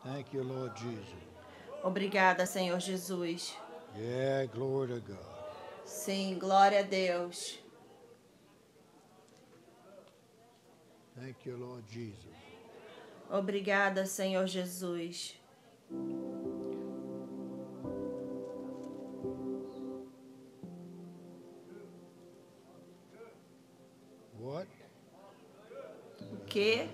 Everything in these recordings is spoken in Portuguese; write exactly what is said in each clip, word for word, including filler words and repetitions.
Thank you, Lord Jesus. Obrigada, Senhor Jesus. Yeah, glory to God. Sim, glória a Deus. Thank you, Lord Jesus. Obrigada, Senhor Jesus. What? O quê?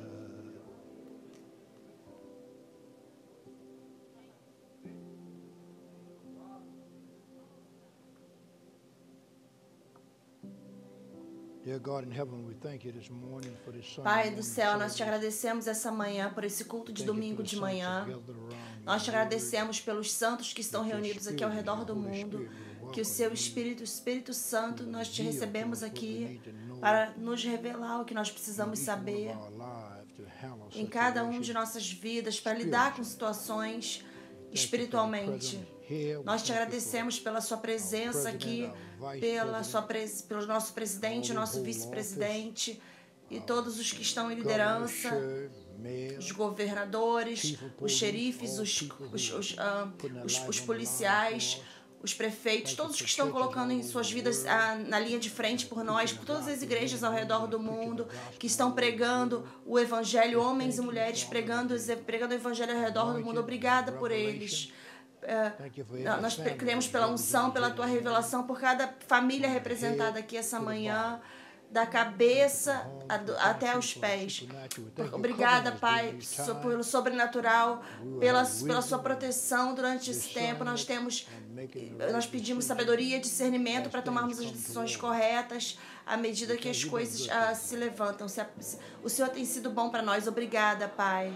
Dear God in heaven, we thank you this morning for this Sunday Pai do morning céu, nós te service. agradecemos essa manhã por esse culto de Thank you for domingo the de saints manhã. that gathered around your Nós te word. agradecemos pelos santos que estão That your reunidos aqui ao spirit, redor your do Holy mundo. Spirit will Que o welcome seu you Espírito, Espírito Santo, to nós te reveal to recebemos us what we aqui need to know para nos revelar o que nós in precisamos each one of saber our lives to handle em cada um de situations. nossas vidas para lidar com situações Thank you for your espiritualmente. presence here. We Nós te thank you for agradecemos pela sua presença our aqui, president, our vice pela sua president, pres... pelo nosso presidente, all nosso who hold vice-presidente e todos os que estão em governor, liderança, sheriff, mayor, os governadores, chief of os police, xerifes, all os, people who os, are os, ah, putting their os, lives os on the line policiais, for us. os prefeitos, Thank you todos for que estão churches colocando all em over suas the vidas world ah, na linha de frente por nós, por todas as igrejas ao redor do mundo, que estão pregando o evangelho, homens e mulheres pregando, pregando o evangelho ao redor do mundo. Obrigada por eles. Uh, nós cremos pela unção, pela tua revelação, por cada família representada aqui essa manhã, da cabeça até os pés. Obrigada, Pai, pelo sobrenatural, pela, pela sua proteção durante esse tempo. Nós temos, nós pedimos sabedoria e discernimento para tomarmos as decisões corretas à medida que as coisas uh, se levantam. O Senhor tem sido bom para nós. Obrigada, Pai.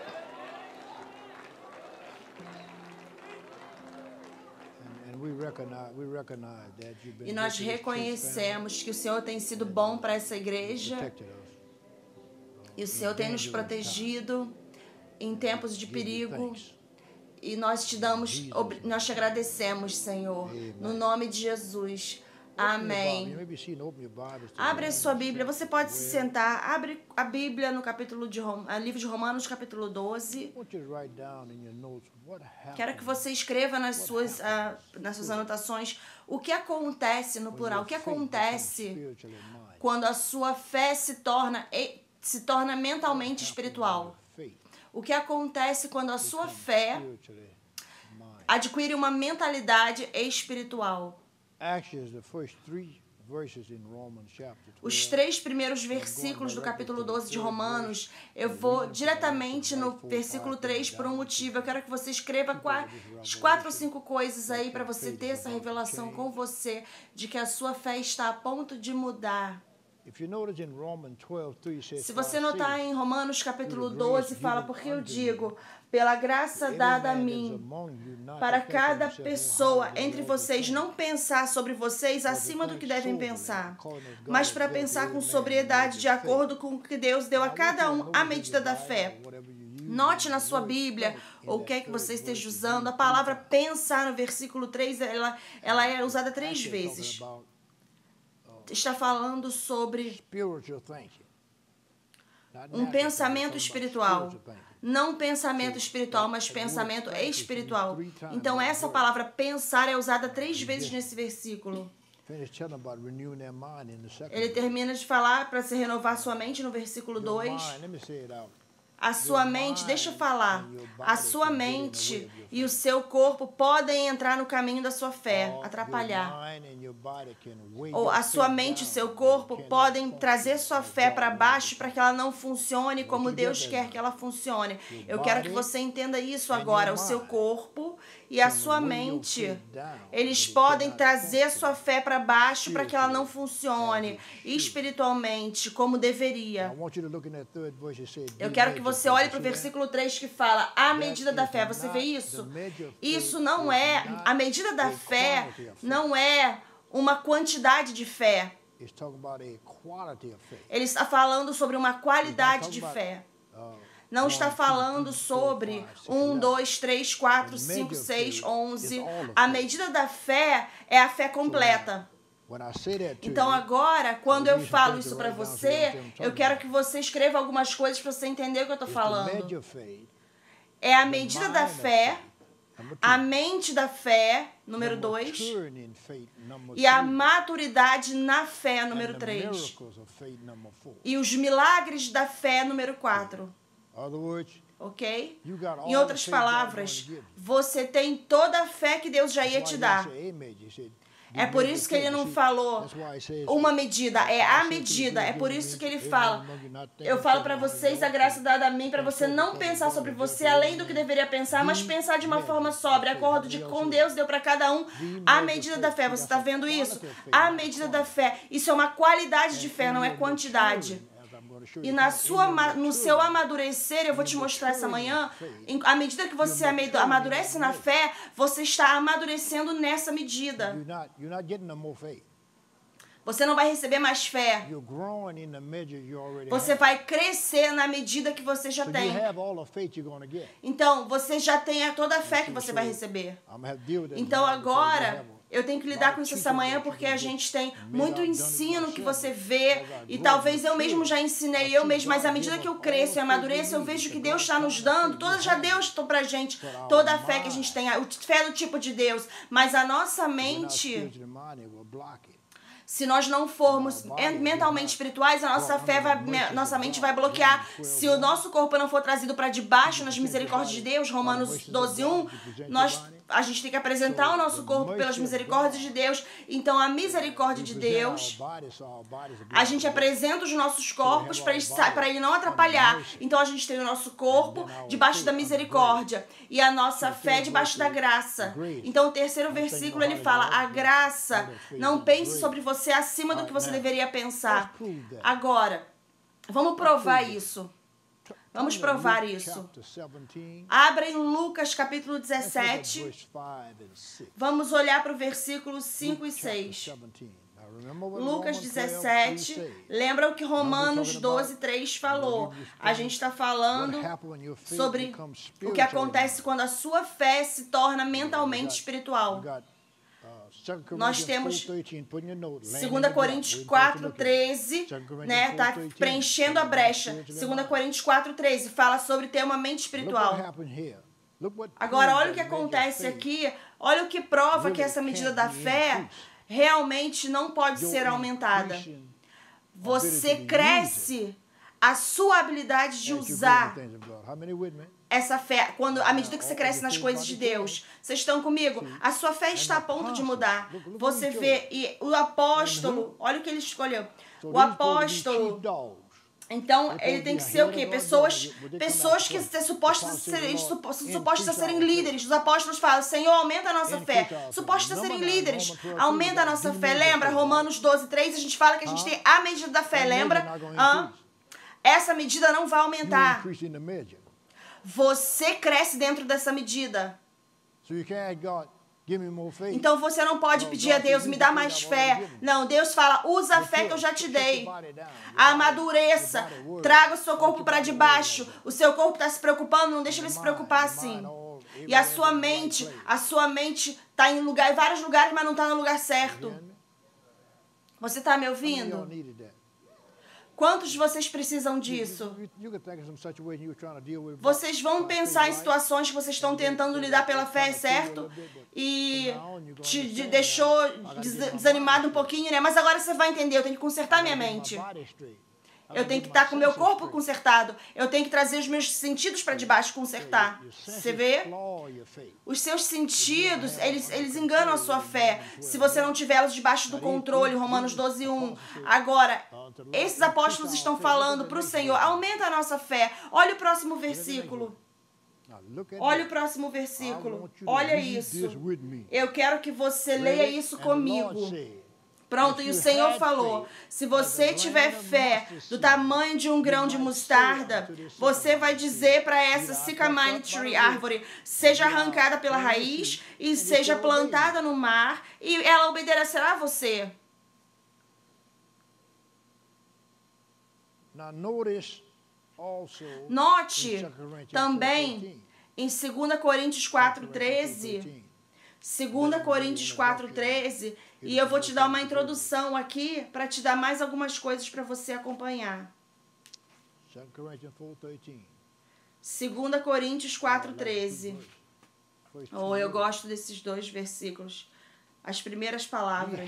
E nós reconhecemos que o Senhor tem sido bom para essa igreja e o Senhor tem nos protegido em tempos de perigo. E nós te damos, nós te agradecemos, Senhor, no nome de Jesus. Amém. Abre a sua Bíblia, você pode se sentar. Abre a Bíblia no capítulo de Rom... livro de Romanos, capítulo doze. Quero que você escreva nas suas, uh, nas suas anotações o que acontece no plural, o que acontece quando a sua fé se torna, se torna mentalmente espiritual. O que acontece quando a sua fé adquire uma mentalidade espiritual. Os três primeiros versículos do capítulo doze de Romanos, eu vou diretamente no versículo três por um motivo. Eu quero que você escreva as quatro ou cinco coisas aí para você ter essa revelação com você de que a sua fé está a ponto de mudar. Se você notar em Romanos capítulo doze, fala, porque eu digo, pela graça dada a mim, para cada pessoa entre vocês não pensar sobre vocês acima do que devem pensar, mas para pensar com sobriedade, de acordo com o que Deus deu a cada um à medida da fé. Note na sua Bíblia, ou o que é que você esteja usando, a palavra pensar no versículo três, ela, ela é usada três vezes. Está falando sobre um pensamento espiritual. Não pensamento espiritual, mas pensamento espiritual. Então, essa palavra pensar é usada três vezes nesse versículo. Ele termina de falar para se renovar sua mente no versículo dois. A sua mente, deixa eu falar, a sua mente e o seu corpo podem entrar no caminho da sua fé, atrapalhar. Ou a sua mente e o seu corpo podem trazer sua fé para baixo para que ela não funcione como Deus quer que ela funcione. Eu quero que você entenda isso agora. O seu corpo e a sua mente, eles podem trazer a sua fé para baixo para que ela não funcione espiritualmente como deveria. Eu quero que você olhe para o versículo três que fala a medida da fé. Você vê isso? Isso não é, a medida da fé não é uma quantidade de fé. Ele está falando sobre uma qualidade de fé. Não está falando sobre um, dois, três, quatro, cinco, seis, onze. A medida da fé é a fé completa. Então agora, quando eu falo isso para você, eu quero que você escreva algumas coisas para você entender o que eu estou falando. é a medida da fé, a mente da fé, número dois, e a maturidade na fé, número três, e os milagres da fé, número quatro. Ok? Em outras palavras, você tem toda a fé que Deus já ia te dar. É por isso que ele não falou uma medida, é a medida. É por isso que ele fala, eu falo para vocês a graça dada a mim, para você não pensar sobre você além do que deveria pensar, mas pensar de uma forma sóbria, acordo de com Deus deu para cada um a medida da fé. Você está vendo isso? A medida da fé. Isso é uma qualidade de fé, não é quantidade. E na sua, no seu amadurecer, eu vou te mostrar essa manhã, à medida que você amadurece na fé, você está amadurecendo nessa medida. Você não vai receber mais fé. Você vai crescer na medida que você já tem. Então, você já tem toda a fé que você vai receber. Então, agora, eu tenho que lidar com isso essa manhã porque a gente tem muito ensino que você vê e talvez eu mesmo já ensinei, eu mesmo, mas à medida que eu cresço e amadureço, eu vejo que Deus está nos dando, toda, já Deus pra gente, toda a fé que a gente tem, a fé do tipo de Deus, mas a nossa mente... Se nós não formos mentalmente espirituais, a nossa fé vai, nossa mente vai bloquear. Se o nosso corpo não for trazido para debaixo nas misericórdias de Deus, Romanos doze, um, nós, a gente tem que apresentar o nosso corpo pelas misericórdias de Deus. Então, a misericórdia de Deus, a gente apresenta os nossos corpos para ele não atrapalhar. Então, a gente tem o nosso corpo debaixo da misericórdia e a nossa fé debaixo da graça. Então, o terceiro versículo, ele fala, a graça, não pense sobre você Você é acima do que você deveria pensar. Agora, vamos provar isso. Vamos provar isso. Abra em Lucas capítulo dezessete. Vamos olhar para o versículo cinco e seis. Lucas dezessete. Lembra o que Romanos doze, três falou. A gente está falando sobre o que acontece quando a sua fé se torna mentalmente espiritual. Nós temos dois Coríntios quatro, treze, né? Tá preenchendo a brecha. dois Coríntios quatro, treze fala sobre ter uma mente espiritual. Agora, olha o que acontece aqui. Olha o que prova que essa medida da fé realmente não pode ser aumentada. Você cresce a sua habilidade de usar essa fé, quando, à medida que você cresce nas coisas de Deus. Vocês estão comigo? A sua fé está a ponto de mudar. Você vê, e o apóstolo, olha o que ele escolheu. O apóstolo, então, ele tem que ser o quê? Pessoas, pessoas que são supostas a serem, supostas a serem líderes. Os apóstolos falam, Senhor, aumenta a nossa fé. Supostos a serem líderes. Aumenta a nossa fé. Lembra? Romanos doze, três, a gente fala que a gente tem a medida da fé. Lembra? Ah, essa medida não vai aumentar. Você cresce dentro dessa medida. Então você não pode pedir a Deus, me dá mais fé. Não, Deus fala, usa a fé que eu já te dei. Amadureça, traga o seu corpo para debaixo. O seu corpo está se preocupando, não deixa ele se preocupar assim. E a sua mente, a sua mente está em lugar, em vários lugares, mas não está no lugar certo. Você está me ouvindo? Quantos de vocês precisam disso? Vocês vão pensar em situações que vocês estão tentando lidar pela fé, certo? E te deixou desanimado um pouquinho, né? Mas agora você vai entender, eu tenho que consertar minha mente. Eu tenho que estar com o meu corpo consertado. Eu tenho que trazer os meus sentidos para debaixo, consertar. Você vê? Os seus sentidos, eles, eles enganam a sua fé. Se você não tivê-los debaixo do controle, Romanos doze, um. Agora, esses apóstolos estão falando para o Senhor, aumenta a nossa fé. Olha o próximo versículo. Olha o próximo versículo. Olha isso. Eu quero que você leia isso comigo. Pronto, e o Senhor falou, se você tiver fé do tamanho de um grão de mostarda, você vai dizer para essa sycamore tree, árvore, seja arrancada pela raiz e seja plantada no mar, e ela obedecerá a você. Note também em dois Coríntios quatro, treze, dois Coríntios quatro, treze, e eu vou te dar uma introdução aqui para te dar mais algumas coisas para você acompanhar. Segunda Coríntios quatro, treze. Oh, eu gosto desses dois versículos. As primeiras palavras.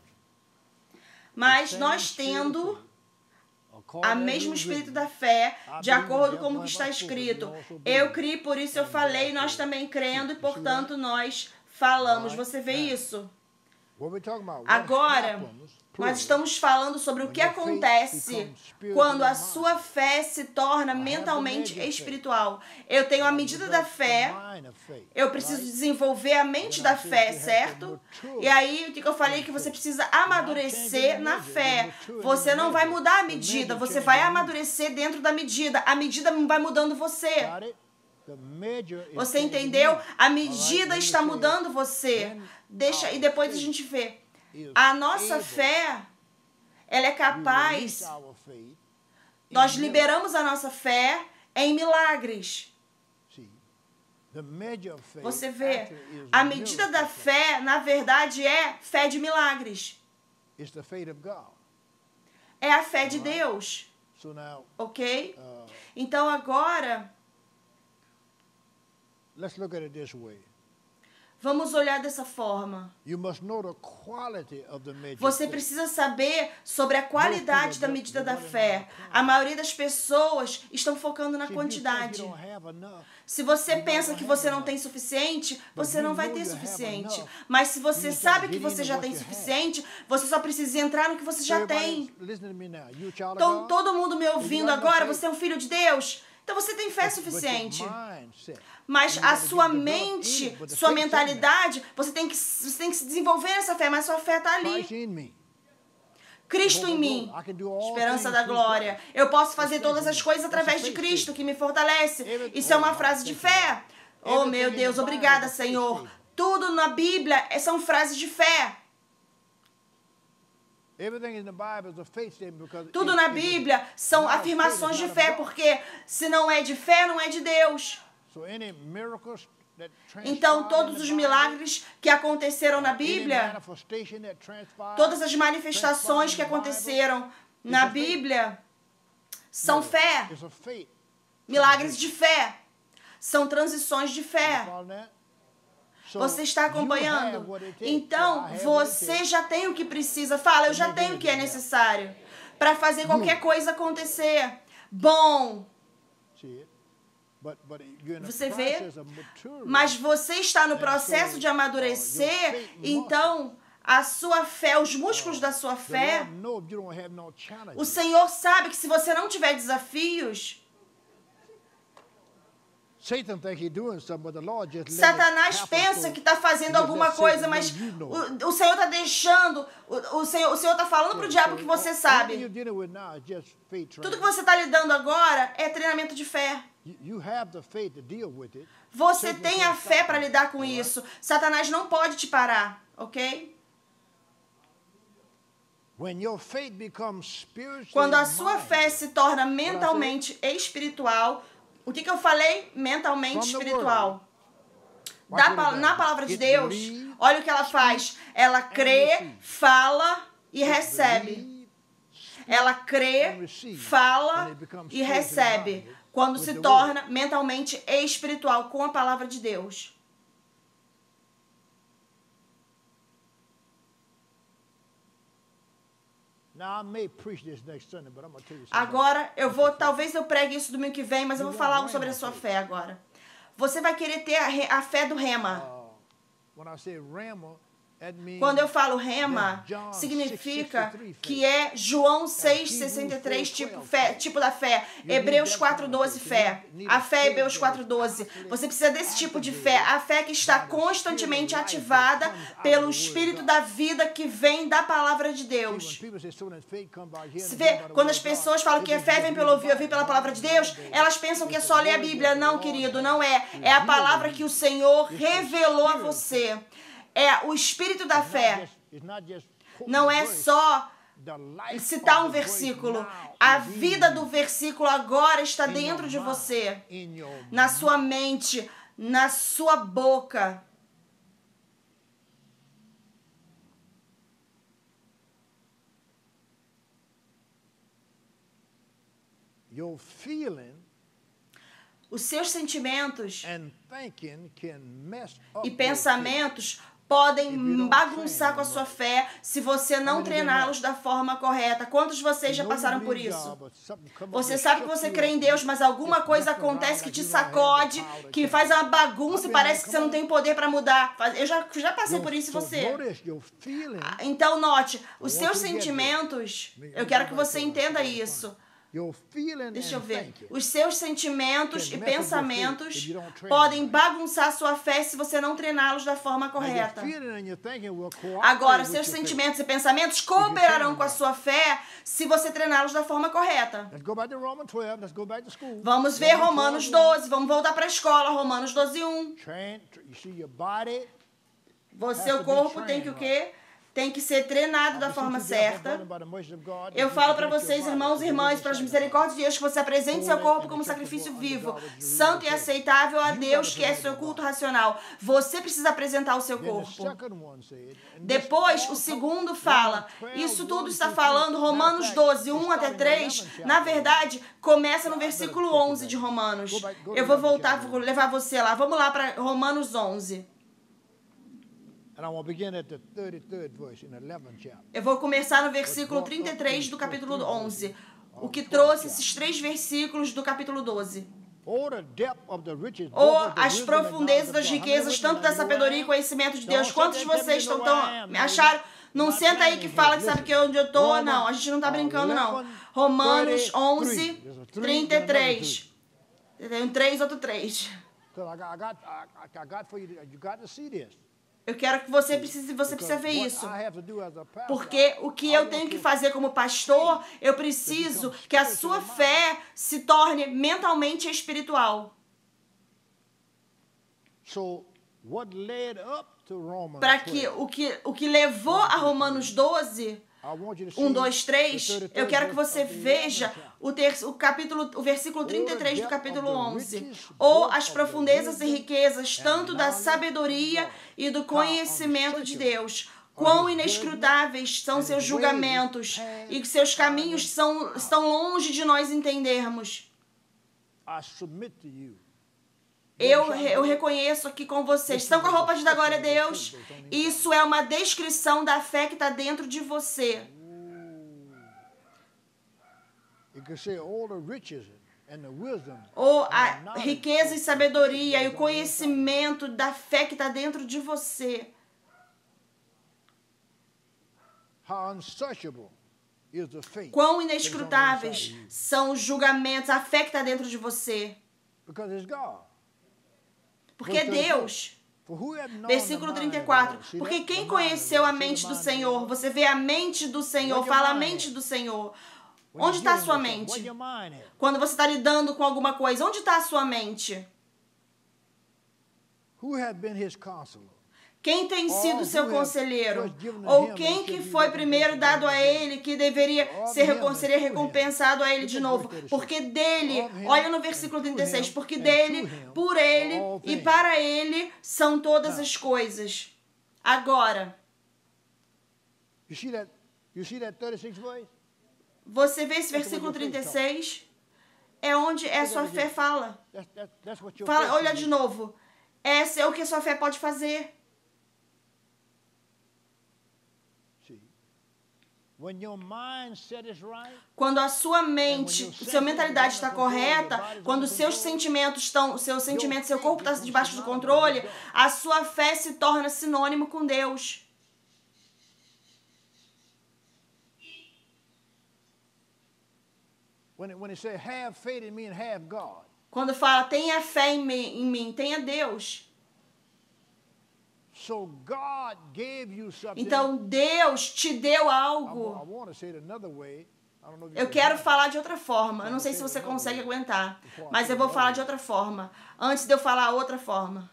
Mas nós tendo a mesmo espírito da fé, de acordo com o que está escrito. Eu criei, por isso eu falei, nós também crendo, e portanto nós falamos. Você vê isso? Agora, nós estamos falando sobre o que acontece quando a sua fé se torna mentalmente espiritual. Eu tenho a medida da fé, eu preciso desenvolver a mente da fé, certo? E aí, o que eu falei? Que você precisa amadurecer na fé. Você não vai mudar a medida, você vai amadurecer dentro da medida. A medida vai mudando você. Você entendeu? A medida está mudando você. Deixa, e depois a gente vê. A nossa fé, ela é capaz, nós liberamos a nossa fé em milagres. Você vê, a medida da fé, na verdade, é fé de milagres. É a fé de Deus. Ok? Então agora, vamos olhar dessa forma. Você precisa saber sobre a qualidade da medida da fé. A maioria das pessoas estão focando na quantidade. Se você pensa que você não tem suficiente, você não vai ter suficiente. Mas se você sabe que você já tem suficiente, você só precisa entrar no que você já tem. Então, todo mundo me ouvindo agora, você é um filho de Deus? Então você tem fé suficiente. Mas a sua mente, sua mentalidade, você tem que, você tem que se desenvolver nessa fé, mas sua fé está ali. Cristo em mim, esperança da glória. Eu posso fazer todas as coisas através de Cristo, que me fortalece. Isso é uma frase de fé. Oh, meu Deus, obrigada, Senhor. Tudo na Bíblia são frases de fé. Tudo na Bíblia são afirmações de fé, porque se não é de fé, não é de Deus. Então, todos os milagres que aconteceram na Bíblia, todas as manifestações que aconteceram na Bíblia, são fé. Milagres de fé. São transições de fé. Você está acompanhando? Então, você já tem o que precisa. Fala, eu já tenho o que é necessário para fazer qualquer coisa acontecer. Bom. Você vê? Mas você está no processo de amadurecer, então a sua fé, os músculos da sua fé, o Senhor sabe que se você não tiver desafios, Satanás pensa que está fazendo alguma coisa, mas o, o Senhor está deixando, o, o Senhor o está falando para o diabo que você sabe. Tudo que você está lidando agora é treinamento de fé. Você tem a fé para lidar com isso. Satanás não pode te parar, ok? Quando a sua fé se torna mentalmente espiritual, o que, que eu falei? Mentalmente espiritual. Da, na palavra de Deus, olha o que ela faz. Ela crê, fala e recebe. Ela crê, fala e recebe. Quando se torna mentalmente espiritual com a palavra de Deus. Agora, eu vou, talvez eu pregue isso domingo que vem, mas eu vou falar sobre a sua fé agora. Você vai querer ter a, a fé do rema. Quando eu falo rema, significa que é João seis, sessenta e três, tipo, fé, tipo da fé. Hebreus quatro, doze, fé. A fé é Hebreus quatro, doze. Você precisa desse tipo de fé. A fé que está constantemente ativada pelo Espírito da vida que vem da palavra de Deus. Se vê, quando as pessoas falam que a fé vem pelo ouvir, ouvir pela palavra de Deus, elas pensam que é só ler a Bíblia. Não, querido, não é. É a palavra que o Senhor revelou a você. É o espírito da fé. Não é só citar um versículo. A vida do versículo agora está dentro de você. Na sua mente, na sua boca. os seus sentimentos and thinking can mess up e your pensamentos podem bagunçar com a sua fé se você não treiná-los da forma correta. Quantos de vocês já passaram por isso? Você sabe que você crê em Deus, mas alguma coisa acontece que te sacode, que faz uma bagunça e parece que você não tem poder para mudar. Eu já, já passei por isso e você. Então note, os seus sentimentos, eu quero que você entenda isso. Deixa eu ver. Os seus sentimentos e pensamentos podem bagunçar a sua fé se você não treiná-los da forma correta. Agora, os seus sentimentos e pensamentos cooperarão com a sua fé se você treiná-los da forma correta. Vamos ver Romanos doze. Vamos voltar para a escola. Romanos doze, um. Você, o corpo, tem que o quê? Tem que ser treinado da forma certa. Eu falo para vocês, irmãos e irmãs, para as misericórdias de Deus, que você apresente seu corpo como sacrifício vivo, santo e aceitável a Deus, que é seu culto racional. Você precisa apresentar o seu corpo. Depois, o segundo fala, isso tudo está falando, Romanos doze, um até três, na verdade, começa no versículo onze de Romanos. Eu vou voltar, vou levar você lá. Vamos lá para Romanos onze. Eu vou começar no versículo trinta e três do capítulo onze, o que trouxe esses três versículos do capítulo doze. Ou as profundezas das riquezas, tanto da sabedoria e conhecimento de Deus. Quantos de vocês estão tão, me acharam? Não senta aí que fala que sabe que é onde eu estou. Não, a gente não está brincando, não. Romanos onze, trinta e três. Tem um três, outro três. Eu quero que você precise, você precisa ver isso. Porque o que eu tenho que fazer como pastor, eu preciso que a sua fé se torne mentalmente espiritual. Para que o que o que levou a Romanos doze, um, dois, três, eu quero que você veja o, ter, o capítulo, o versículo trinta e três do capítulo onze. Ou as profundezas e riquezas, tanto da sabedoria e do conhecimento de Deus. Quão inescrutáveis são seus julgamentos e seus caminhos são, estão longe de nós entendermos. Eu, eu reconheço aqui com vocês. Estão com a roupa de dar glória a Deus? Isso é uma descrição da fé que está dentro de você. Ou a riqueza e sabedoria e o conhecimento da fé que está dentro de você. Quão inescrutáveis são os julgamentos, a fé que está dentro de você. Porque é Deus. Versículo trinta e quatro. Porque quem conheceu a mente do Senhor? Você vê a mente do Senhor, fala a mente do Senhor. Onde está a sua mente? Quando você está lidando com alguma coisa, onde está a sua mente? Quem tem sido seu conselheiro? Ou quem que foi primeiro dado a ele, que deveria ser, seria recompensado a ele de novo? Porque dele, olha no versículo trinta e seis, porque dele, por ele e para ele são todas as coisas. Agora, você vê esse versículo trinta e seis? É onde a sua fé fala. Fala, olha de novo. Esse é o que a sua fé pode fazer. Quando a sua mente, sua mentalidade está correta, quando os seus sentimentos estão, seus sentimentos, seu corpo está debaixo do controle, a sua fé se torna sinônimo com Deus. Quando fala tenha fé em mim, em mim, tenha Deus. Então Deus te deu algo. Eu quero falar de outra forma. Eu não sei se você consegue aguentar, mas eu vou falar de outra forma. Antes de eu falar outra forma.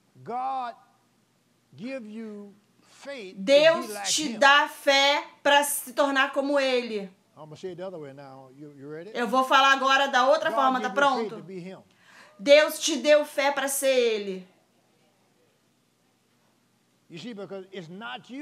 Deus te dá fé para se tornar como Ele. Eu vou falar agora da outra forma. Tá pronto? Deus te deu fé para ser Ele.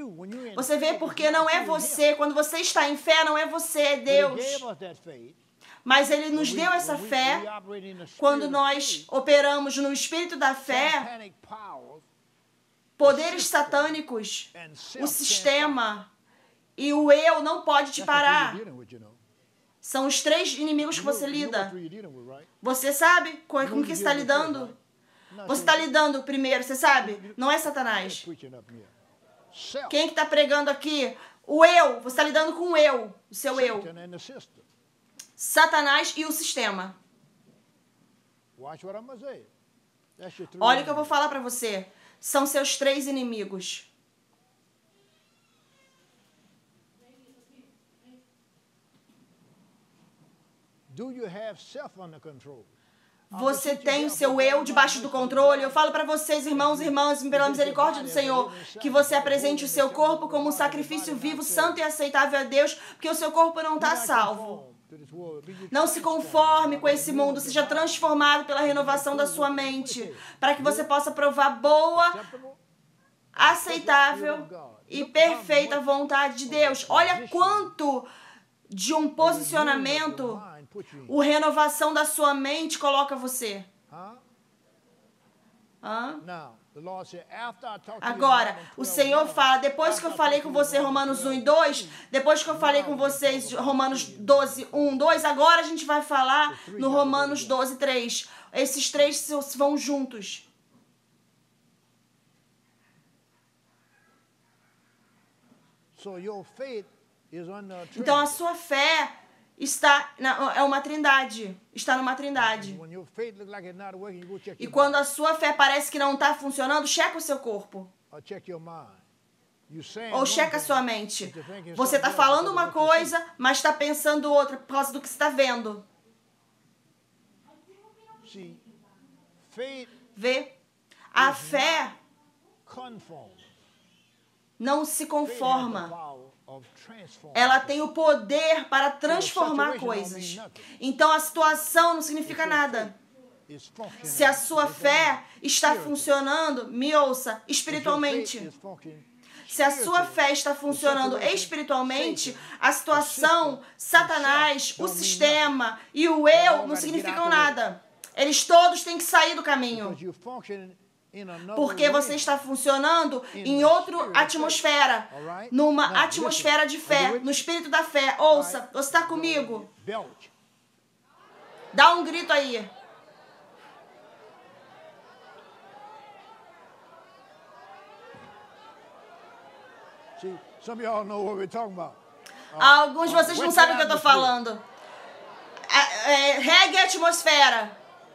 Você vê porque não é você. Quando você está em fé, não é você, é Deus. Mas Ele nos deu essa fé quando nós operamos no espírito da fé, poderes satânicos, o sistema e o eu não pode te parar. São os três inimigos que você lida. Você sabe com o que está lidando? Você está lidando primeiro, você sabe? Não é Satanás. Quem que está pregando aqui? O eu. Você está lidando com o eu, o seu eu. Satanás e o sistema. Olha o que eu vou falar para você. São seus três inimigos. Você tem o seu eu debaixo do controle. Eu falo para vocês, irmãos e irmãs, pela misericórdia do Senhor, que você apresente o seu corpo como um sacrifício vivo, santo e aceitável a Deus, porque o seu corpo não está salvo. Não se conforme com esse mundo, seja transformado pela renovação da sua mente, para que você possa provar boa, aceitável e perfeita vontade de Deus. Olha quanto de um posicionamento o renovação da sua mente coloca você. Hã? Agora, o Senhor fala, depois que eu falei com você Romanos um e dois, depois que eu falei com vocês Romanos doze, um, dois, agora a gente vai falar no Romanos doze, três. Esses três vão juntos. Então a sua fé está na, é uma trindade, está numa trindade. E quando a sua fé parece que não está funcionando, checa o seu corpo. Ou checa a sua mente. Você está falando uma coisa, mas está pensando outra por causa do que você está vendo. Vê? A fé não se conforma. Ela tem o poder para transformar coisas. Então a situação não significa nada. Se a sua fé está funcionando, me ouça, espiritualmente. Se a sua fé está funcionando espiritualmente, a situação, Satanás, o sistema e o eu não significam nada. Eles todos têm que sair do caminho. Porque você está funcionando em outra atmosfera, numa atmosfera de fé, no espírito da fé. Ouça, você está comigo? Dá um grito aí. Alguns de vocês não sabem o que eu estou falando. É, é, regue a atmosfera.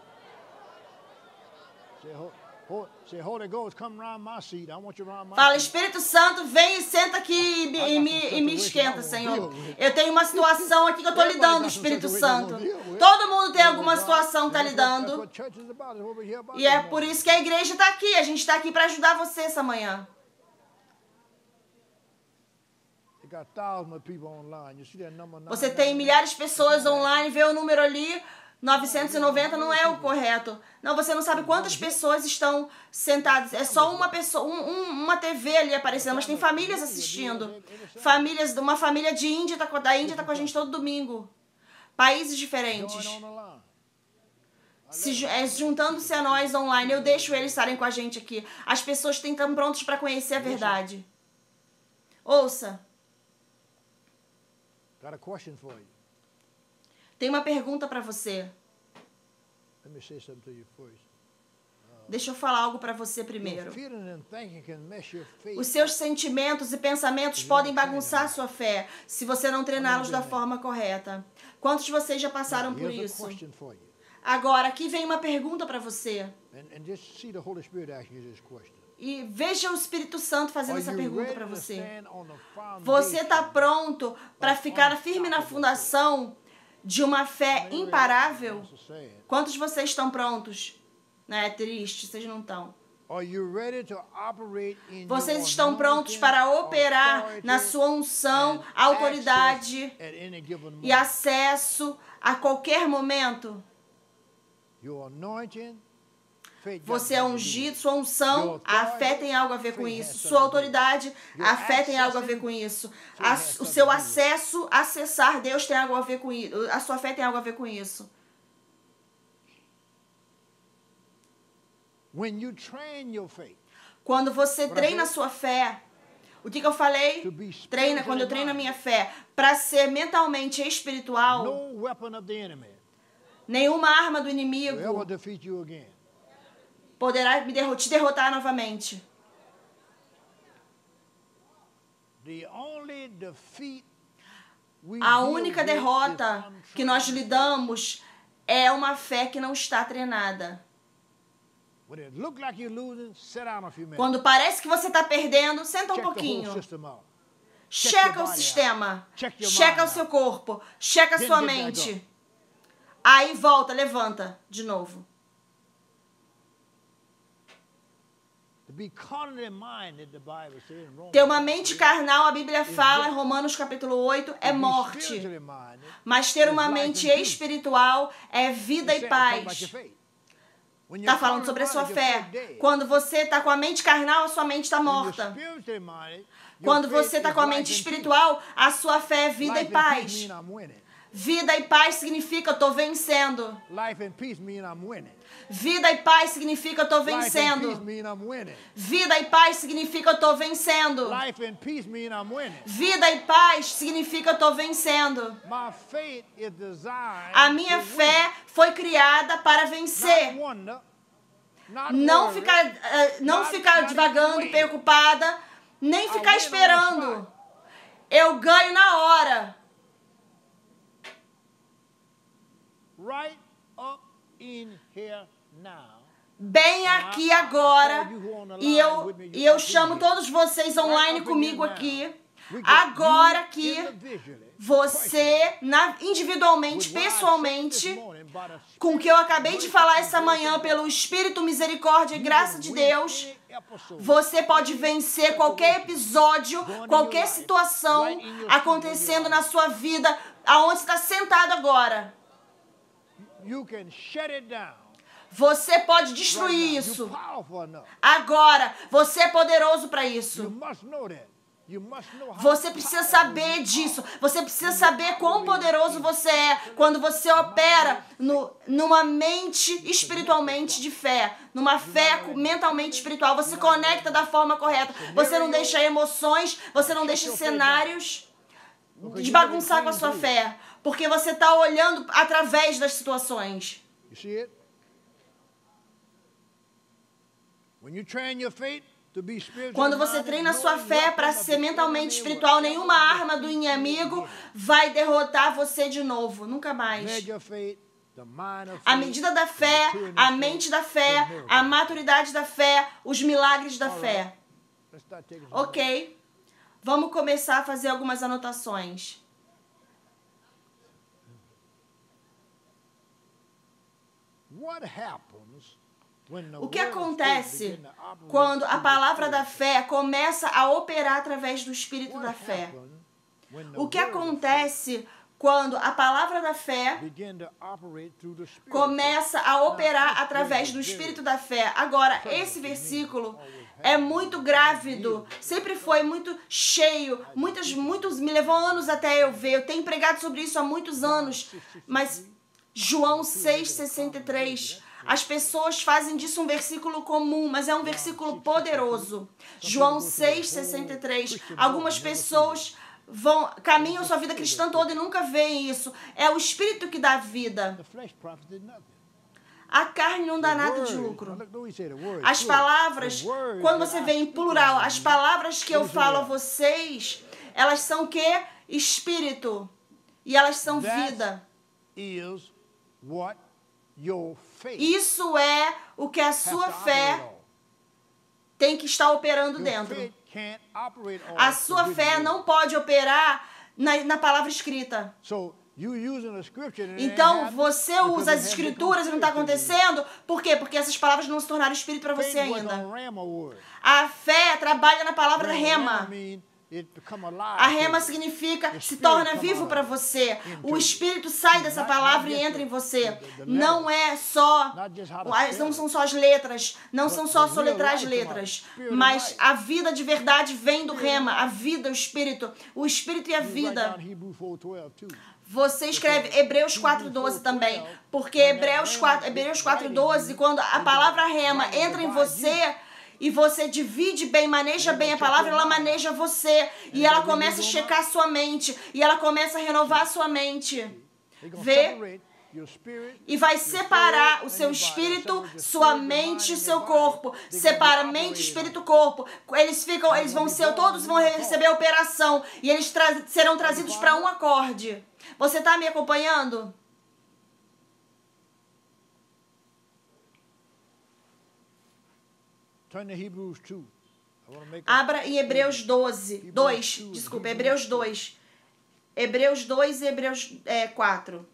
Fala, Espírito Santo, vem e senta aqui e me, e me, e me esquenta, Senhor. Eu tenho uma situação aqui que eu estou lidando, Espírito Santo. Todo mundo tem alguma situação que está lidando. E é por isso que a igreja está aqui. A gente está aqui para ajudar você essa manhã. Você tem milhares de pessoas online, vê o número ali. novecentos e noventa não é o correto. Não, você não sabe quantas pessoas estão sentadas. É só uma pessoa, um, um, uma T V ali aparecendo, mas tem famílias assistindo. Famílias, uma família de Índia tá, da Índia está com a gente todo domingo. Países diferentes. Se, é, juntando-se a nós online, eu deixo eles estarem com a gente aqui. As pessoas estão prontas para conhecer a verdade. Ouça. Got a question for you. Tem uma pergunta para você. Let me say something to you first. Deixa eu falar algo para você primeiro. Os seus sentimentos e pensamentos podem bagunçar a sua fé se você não treiná-los da forma correta. Quantos de vocês já passaram por isso? Agora, aqui vem uma pergunta para você. E veja o Espírito Santo fazendo essa pergunta para você. Você está pronto para ficar firme na fundação de uma fé imparável? Quantos de vocês estão prontos? Não é triste, vocês não estão. Vocês estão prontos para operar na sua unção, autoridade e acesso a qualquer momento? Você é ungido, sua unção, a fé tem algo a ver com isso. Sua autoridade, a fé tem algo a ver com isso. A, o seu acesso, acessar Deus tem algo a ver com isso. A sua fé tem algo a ver com isso. Quando você treina a sua fé, o que, que eu falei? Treina, quando eu treino a minha fé, para ser mentalmente espiritual, nenhuma arma do inimigo poderá me derro- te derrotar novamente. A única derrota que nós lidamos é uma fé que não está treinada. Quando parece que você está perdendo, senta um pouquinho. Checa o sistema. Checa o seu corpo. Checa a sua mente. Aí volta, levanta de novo. Ter uma mente carnal, a Bíblia fala em Romanos capítulo oito, é morte. Mas ter uma mente espiritual é vida e paz. Está falando sobre a sua fé. Quando você está com a mente carnal, a sua mente está morta. Quando você está com a mente espiritual, a sua fé é vida e paz. Vida e paz significa eu estou vencendo. Vida e paz significa eu estou vencendo. Vida e paz significa eu estou vencendo. Vida e paz significa eu estou vencendo. A minha fé foi criada para vencer. Não ficar, uh, não ficar divagando, preocupada, nem ficar esperando. Eu ganho na hora. Bem aqui agora, e eu, e eu chamo todos vocês online comigo aqui, agora aqui, você, na, individualmente, pessoalmente, com o que eu acabei de falar essa manhã, pelo Espírito, misericórdia e graça de Deus, você pode vencer qualquer episódio, qualquer situação acontecendo na sua vida, aonde você está sentado agora. Você pode destruir isso. Agora, você é poderoso para isso. Você precisa saber disso. Você precisa saber quão poderoso você é quando você opera no, numa mente espiritualmente de fé. Numa fé mentalmente espiritual. Você conecta da forma correta. Você não deixa emoções, você não deixa cenários de bagunçar com a sua fé. Porque você está olhando através das situações. Quando você treina a sua fé para ser mentalmente espiritual, nenhuma arma do inimigo vai derrotar você de novo. Nunca mais. A medida da fé, a mente da fé, a maturidade da fé, os milagres da fé. Ok. Vamos começar a fazer algumas anotações. O que acontece quando a palavra da fé começa a operar através do Espírito da fé? O que acontece quando a palavra da fé começa a operar através do Espírito da fé? Agora, esse versículo é muito grávido, sempre foi muito cheio, muitos, muitos, me levou anos até eu ver, eu tenho pregado sobre isso há muitos anos, mas João seis, sessenta e três, as pessoas fazem disso um versículo comum, mas é um versículo poderoso. João seis, sessenta e três, algumas pessoas vão, caminham sua vida cristã toda e nunca veem isso. É o Espírito que dá vida. A carne não dá nada de lucro. As palavras, quando você vê em plural, as palavras que eu falo a vocês, elas são o quê? Espírito. E elas são vida. Isso é o que a sua fé tem que estar operando dentro. A sua fé não pode operar na, na palavra escrita. Então, você usa as escrituras e não está acontecendo. Por quê? Porque essas palavras não se tornaram espírito para você ainda. A fé trabalha na palavra rema. A rema significa se torna vivo para você. O Espírito sai dessa palavra e entra em você. Não é só, não são só as letras, não são só soletrar as letras, mas a vida de verdade vem do rema, a vida, o Espírito, o Espírito e a vida. Você escreve Hebreus quatro, doze também, porque Hebreus quatro, Hebreus quatro, doze, quando a palavra rema entra em você, e você divide bem, maneja bem a palavra, ela maneja você. E ela começa a checar a sua mente. E ela começa a renovar a sua mente. Vê? E vai separar o seu espírito, sua mente e seu corpo. Separa mente, espírito e corpo. Eles ficam, eles vão ser, todos vão receber a operação. E eles tra- serão trazidos para um acorde. Você está me acompanhando? Abra em Hebreus doze. dois, desculpa, Hebreus dois. Hebreus dois e Hebreus é, quatro.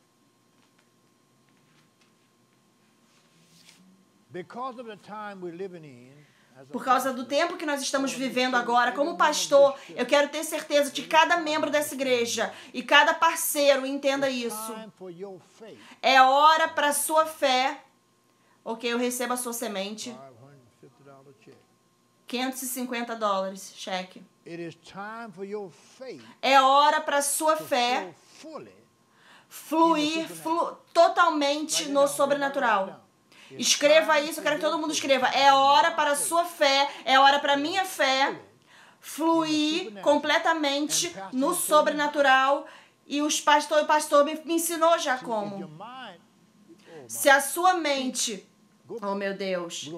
Por causa do tempo que nós estamos vivendo agora, como pastor, eu quero ter certeza de que cada membro dessa igreja e cada parceiro entenda isso. É hora para a sua fé. Ok, eu recebo a sua semente. quinhentos e cinquenta dólares, cheque. É hora para a sua fé fluir flu, totalmente no sobrenatural. Escreva isso, eu quero que todo mundo escreva. É hora para a sua fé, é hora para a minha fé fluir completamente no sobrenatural. E os pastor, o pastor me, me ensinou já como. Se a sua mente... Oh, meu Deus.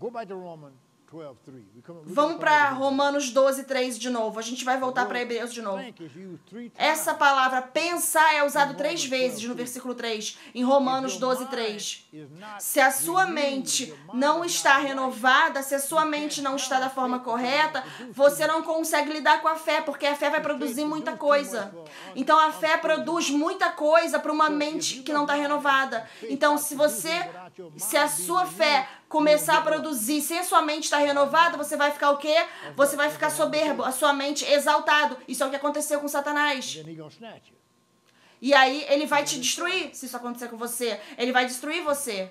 Vamos para Romanos doze, três de novo. A gente vai voltar para Hebreus de novo. Essa palavra pensar é usada três vezes no versículo três, em Romanos doze, três. Se a sua mente não está renovada, se a sua mente não está da forma correta, você não consegue lidar com a fé, porque a fé vai produzir muita coisa. Então a fé produz muita coisa para uma mente que não está renovada. Então se você, se a sua fé começar a produzir sem a sua mente estar renovada, você vai ficar o quê? Você vai ficar soberbo, a sua mente exaltado. Isso é o que aconteceu com Satanás. E aí ele vai te destruir, se isso acontecer com você. Ele vai destruir você.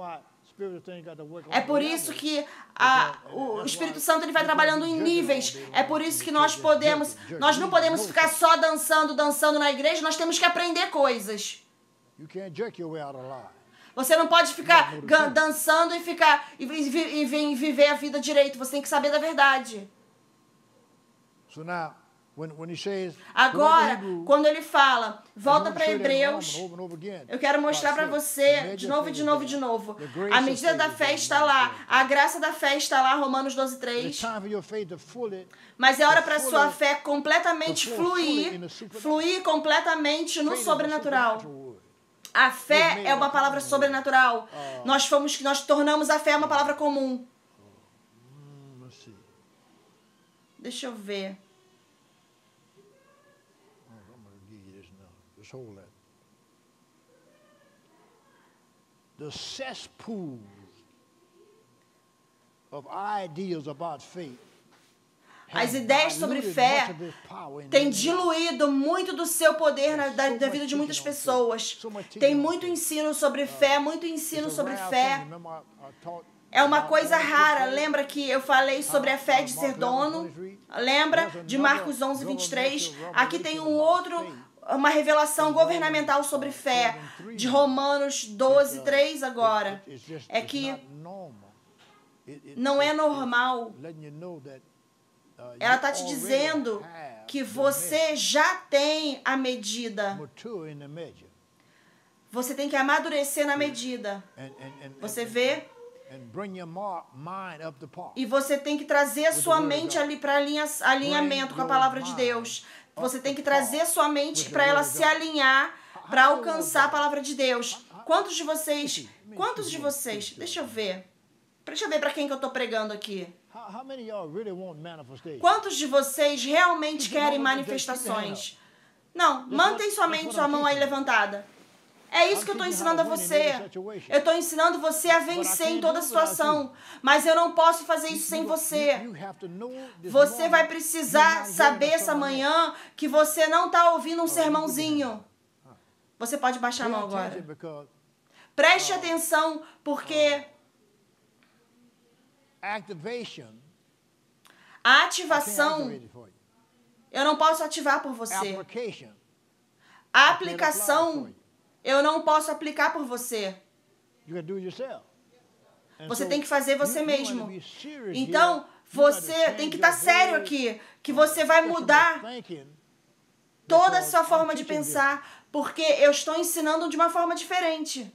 É por isso que a, o Espírito Santo ele vai trabalhando em níveis. É por isso que nós podemos, nós não podemos ficar só dançando, dançando na igreja. Nós temos que aprender coisas. Você não pode ficar dançando e ficar e, e, e viver a vida direito. Você tem que saber da verdade. Agora, quando ele fala, volta para Hebreus, eu quero mostrar para você de novo, de novo, de novo. A medida da fé está lá. A graça da fé está lá, Romanos doze, três. Mas é hora para a sua fé completamente fluir, fluir completamente no sobrenatural. A fé é uma palavra sobrenatural. Nós fomos, nós tornamos a fé uma palavra comum. Deixa eu ver. The cesspools of ideas about faith. As ideias sobre fé têm diluído muito do seu poder na, da, da vida de muitas pessoas. Tem muito ensino sobre fé, muito ensino sobre fé. É uma coisa rara. Lembra que eu falei sobre a fé de ser dono? Lembra de Marcos onze, vinte e três? Aqui tem um outro, uma revelação governamental sobre fé, de Romanos doze, três agora. É que não é normal. Ela está te dizendo que você já tem a medida. Você tem que amadurecer na medida. Você vê? E você tem que trazer a sua mente ali para alinhamento com a palavra de Deus. Você tem que trazer a sua mente para ela se alinhar, para alcançar a palavra de Deus. Quantos de vocês, quantos de vocês, deixa eu ver. Deixa eu ver para quem que eu estou pregando aqui. Quantos de vocês realmente querem manifestações? Não, mantém somente sua mão aí levantada. É isso que eu estou ensinando a você. Eu estou ensinando você a vencer em toda situação. Mas eu não posso fazer isso sem você. Você vai precisar saber essa manhã que você não está ouvindo um sermãozinho. Você pode baixar a mão agora. Preste atenção, porque a ativação, eu não posso ativar por você. A aplicação, eu não posso aplicar por você. Você tem que fazer você mesmo. Então, você tem que estar sério aqui, que você vai mudar toda a sua forma de pensar, porque eu estou ensinando de uma forma diferente.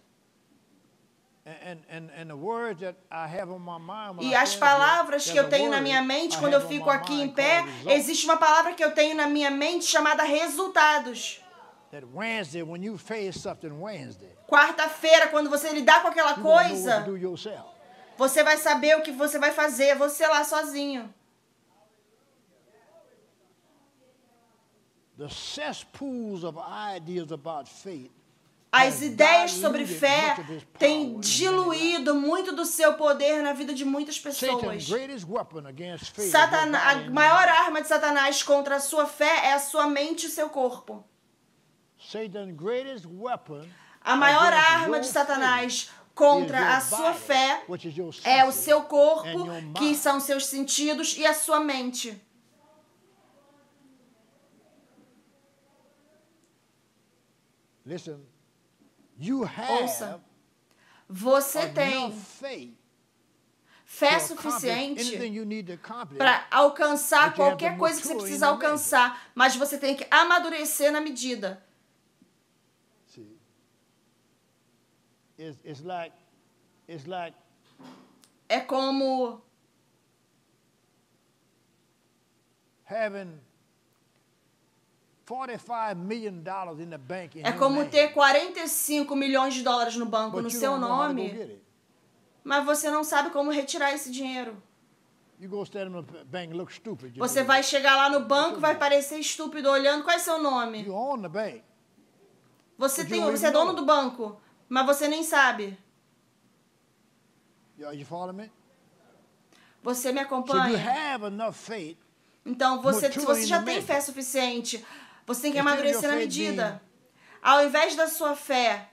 E as palavras que eu tenho na minha mente, quando eu fico aqui em pé, existe uma palavra que eu tenho na minha mente chamada resultados. Quarta-feira, quando você lidar com aquela coisa, você vai saber o que você vai fazer, você lá sozinho. As ideias sobre fé têm diluído muito do seu poder na vida de muitas pessoas. Satanás, a maior arma de Satanás contra a sua fé é a sua mente e o seu corpo. A maior arma de Satanás contra a sua fé é o seu corpo, que são seus sentidos, e a sua mente. Ouça, você tem fé suficiente para alcançar qualquer coisa que você precisa alcançar, mas você tem que amadurecer na medida. É como É como ter quarenta e cinco milhões de dólares no banco no seu nome, mas você não sabe como retirar esse dinheiro. Você vai chegar lá no banco e vai parecer estúpido olhando. Qual é seu nome? Você, tem, você é dono do banco, mas você nem sabe. Você me acompanha? Então, você, se você já tem fé suficiente, você tem que amadurecer na medida. Ao invés da sua fé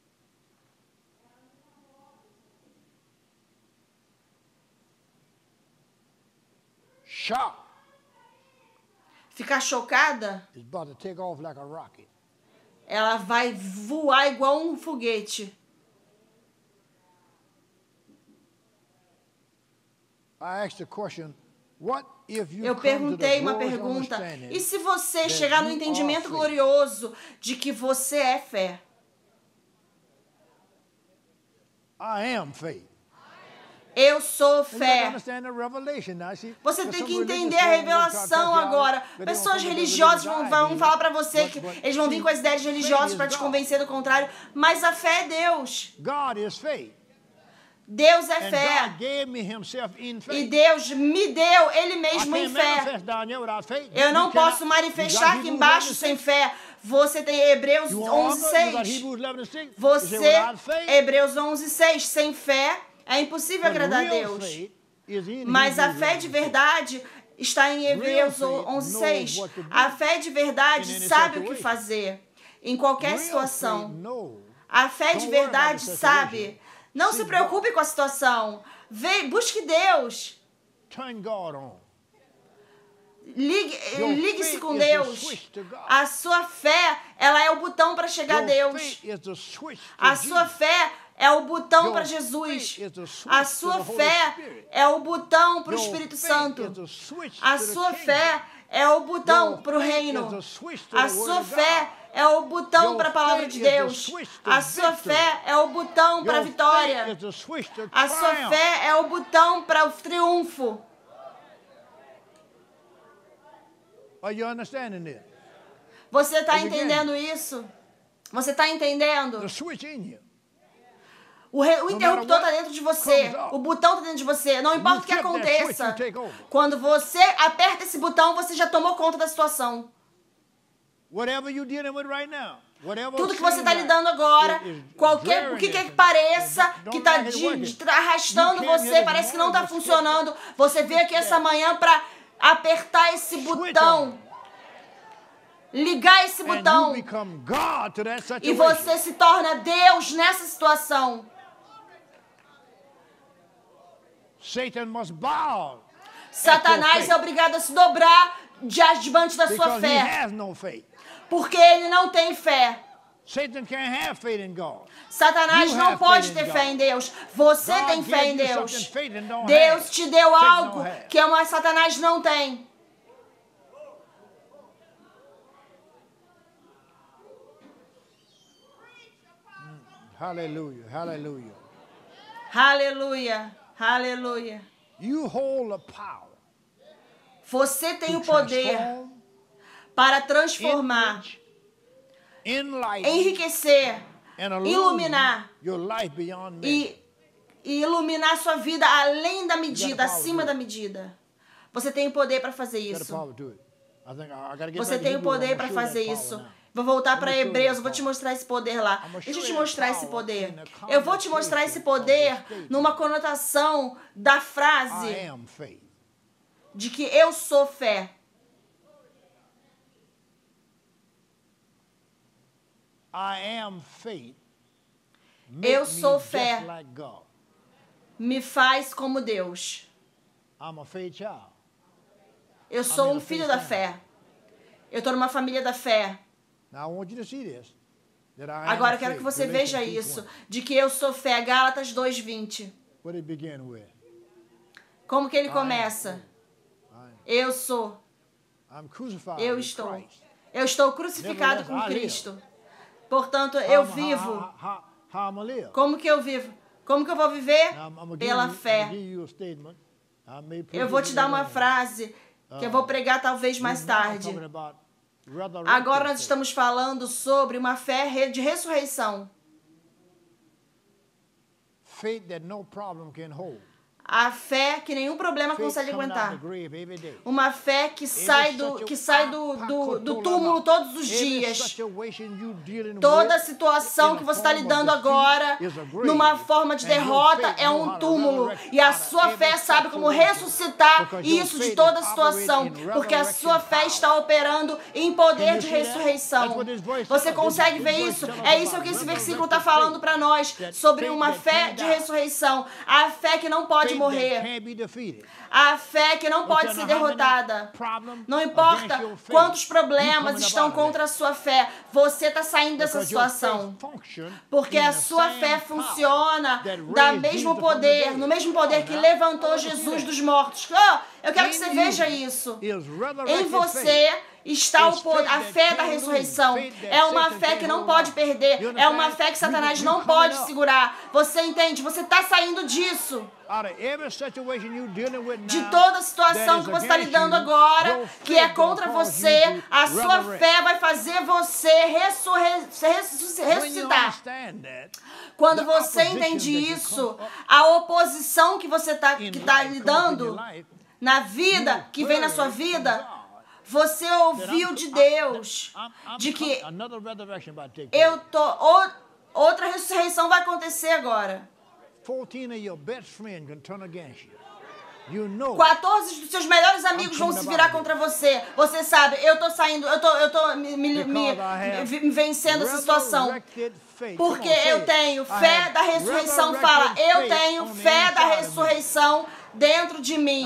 ficar chocada, ela vai voar igual um foguete. Eu perguntei uma pergunta. E se você chegar no entendimento glorioso de que você é fé? Eu sou fé. Você tem que entender a revelação agora. Pessoas religiosas vão, vão falar para você que eles vão vir com as ideias religiosas para te convencer do contrário. Mas a fé é Deus. Deus é fé. E Deus me deu Ele mesmo em fé. Eu não posso manifestar aqui embaixo sem fé. Você tem Hebreus onze, seis. Você, Hebreus onze, seis. Sem fé é impossível agradar a Deus. Mas a fé de verdade está em Hebreus onze, seis. A fé de verdade sabe o que fazer em qualquer situação. A fé de verdade sabe. Não se preocupe com a situação. Vê, busque Deus. Ligue, ligue-se com Deus. A sua fé, ela é o botão para chegar a Deus. A sua fé é o botão para Jesus. A sua fé é o botão para o Espírito Santo. A sua fé é o botão para o reino. A sua fé é o botão para a palavra de Deus. A sua fé é o botão para a vitória. A sua fé é o botão para o triunfo. Você está entendendo isso? Você está entendendo? O, re, o interruptor está dentro de você. O botão está dentro de você. Não importa o que aconteça. Quando você aperta esse botão, você já tomou conta da situação. Whatever you're dealing with right now. Tudo que você está lidando agora, qualquer, o que quer que pareça, que está arrastando você, parece que não está funcionando, você veio aqui essa manhã para apertar esse botão, ligar esse botão, e você se torna Deus nessa situação. Satanás é obrigado a se dobrar diante da sua fé. Porque ele não tem fé. Satanás não pode ter fé em Deus. Você tem fé em Deus. Deus te deu algo que uma Satanás não tem. Aleluia, aleluia. Aleluia, aleluia. Você tem o poder para transformar, enriquecer, iluminar e, e iluminar sua vida além da medida, acima da medida. Você tem o poder para fazer isso. Você tem o poder para fazer isso. Vou voltar para Hebreus, eu vou te mostrar esse poder lá. Deixa eu te mostrar esse poder. Eu vou te mostrar esse poder numa conotação da frase de que eu sou fé. Eu sou fé. Me faz como Deus. Eu sou um filho da fé. Eu estou numa família da fé. Agora eu quero que você veja isso, de que eu sou fé. Gálatas dois, vinte. Como que ele começa? Eu sou. Eu estou. Eu estou crucificado com Cristo. Portanto, eu vivo. Como que eu vivo? Como que eu vou viver? Pela fé. Eu vou te dar uma frase que eu vou pregar talvez mais tarde. Agora nós estamos falando sobre uma fé de ressurreição. A fé que nenhum problema consegue aguentar. Uma fé que sai do, que sai do, do, do túmulo todos os dias. Toda situação que você está lidando agora, numa forma de derrota, é um túmulo. E a sua fé sabe como ressuscitar isso de toda situação. Porque a sua fé está operando em poder de ressurreição. Você consegue ver isso? É isso que esse versículo está falando para nós. Sobre uma fé de ressurreição. A fé que não pode morrer. A fé que não pode ser derrotada. Não importa quantos problemas estão contra a sua fé, você está saindo dessa situação. Porque a sua fé funciona do mesmo poder, no mesmo poder que levantou Jesus dos mortos. Oh, eu quero que você veja isso. Em você está o poder, a fé da ressurreição. É uma fé que não pode perder. É uma fé que Satanás não pode segurar. Você entende? Você está saindo disso. De toda situação que você está lidando agora, que é contra você, a sua fé vai fazer você ressuscitar. Quando você entende isso, a oposição que você está que tá lidando na vida, que vem na sua vida, você ouviu de Deus, de que eu tô, outra ressurreição vai acontecer agora. quatorze dos seus melhores amigos vão se virar contra você. Você sabe, eu tô saindo, eu tô, eu tô me, me, me, me vencendo essa situação. Porque eu tenho fé da ressurreição. Fala, eu tenho fé da ressurreição dentro de mim.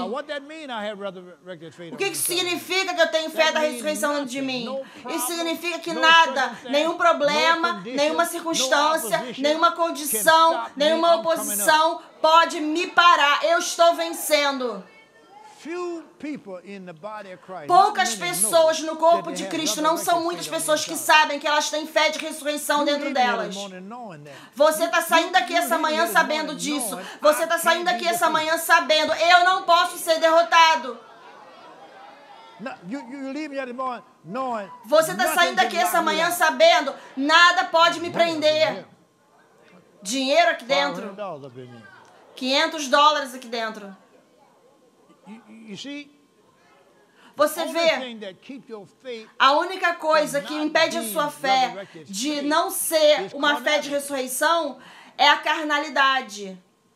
O que isso significa que eu tenho fé da ressurreição dentro de mim? Isso significa que nada, nenhum problema, nenhuma circunstância, nenhuma condição, nenhuma oposição pode me parar. Eu estou vencendo. Poucas pessoas no corpo de Cristo, não são muitas pessoas que sabem que elas têm fé de ressurreição dentro delas. Você está saindo daqui essa manhã sabendo disso. Você está saindo daqui essa manhã sabendo, eu não posso ser derrotado. Você está saindo daqui essa manhã sabendo, nada pode me prender. Dinheiro aqui dentro. quinhentos dólares aqui dentro. Você vê, a única coisa que impede a sua fé de não ser uma fé de ressurreição é a carnalidade.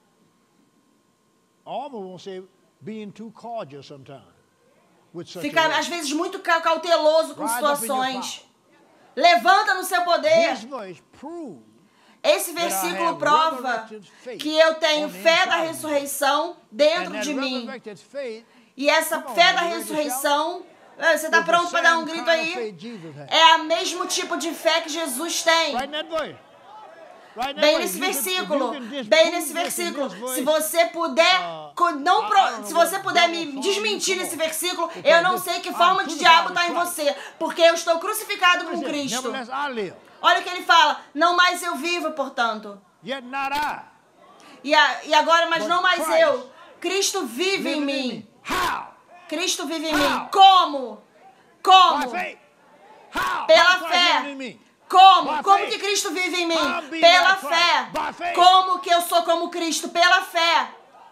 Ficar, às vezes, muito cauteloso com situações. Levanta no seu poder. Esse versículo prova que eu tenho fé da ressurreição dentro de mim. E essa fé da ressurreição, você está pronto para dar um grito aí? É o mesmo tipo de fé que Jesus tem. Bem nesse versículo, bem nesse versículo. Se você puder, não, se você puder me desmentir nesse versículo, eu não sei que forma de diabo está em você, porque eu estou crucificado com Cristo. Olha o que ele fala, não mais eu vivo, portanto. E, a, e agora, mas não mais eu. Cristo vive em mim. Cristo vive em mim. Como? Como? Pela fé. Como? Como que Cristo vive em mim? Pela fé. Como que eu sou como Cristo? Pela fé.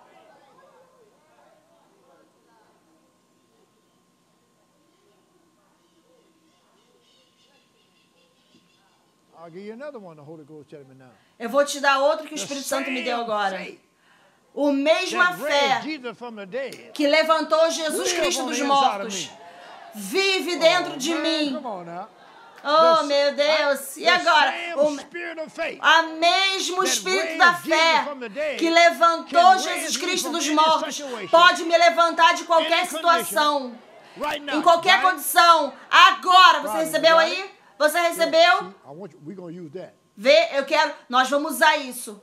Eu vou te dar outro que o Espírito Santo me deu agora. O mesma fé que levantou Jesus Cristo dos mortos vive dentro de mim. Oh, meu Deus. E agora? O a mesmo Espírito da fé que levantou Jesus Cristo dos mortos pode me levantar de qualquer situação, em qualquer condição. Agora, você recebeu aí? Você recebeu? Vê, eu quero. Nós vamos usar isso.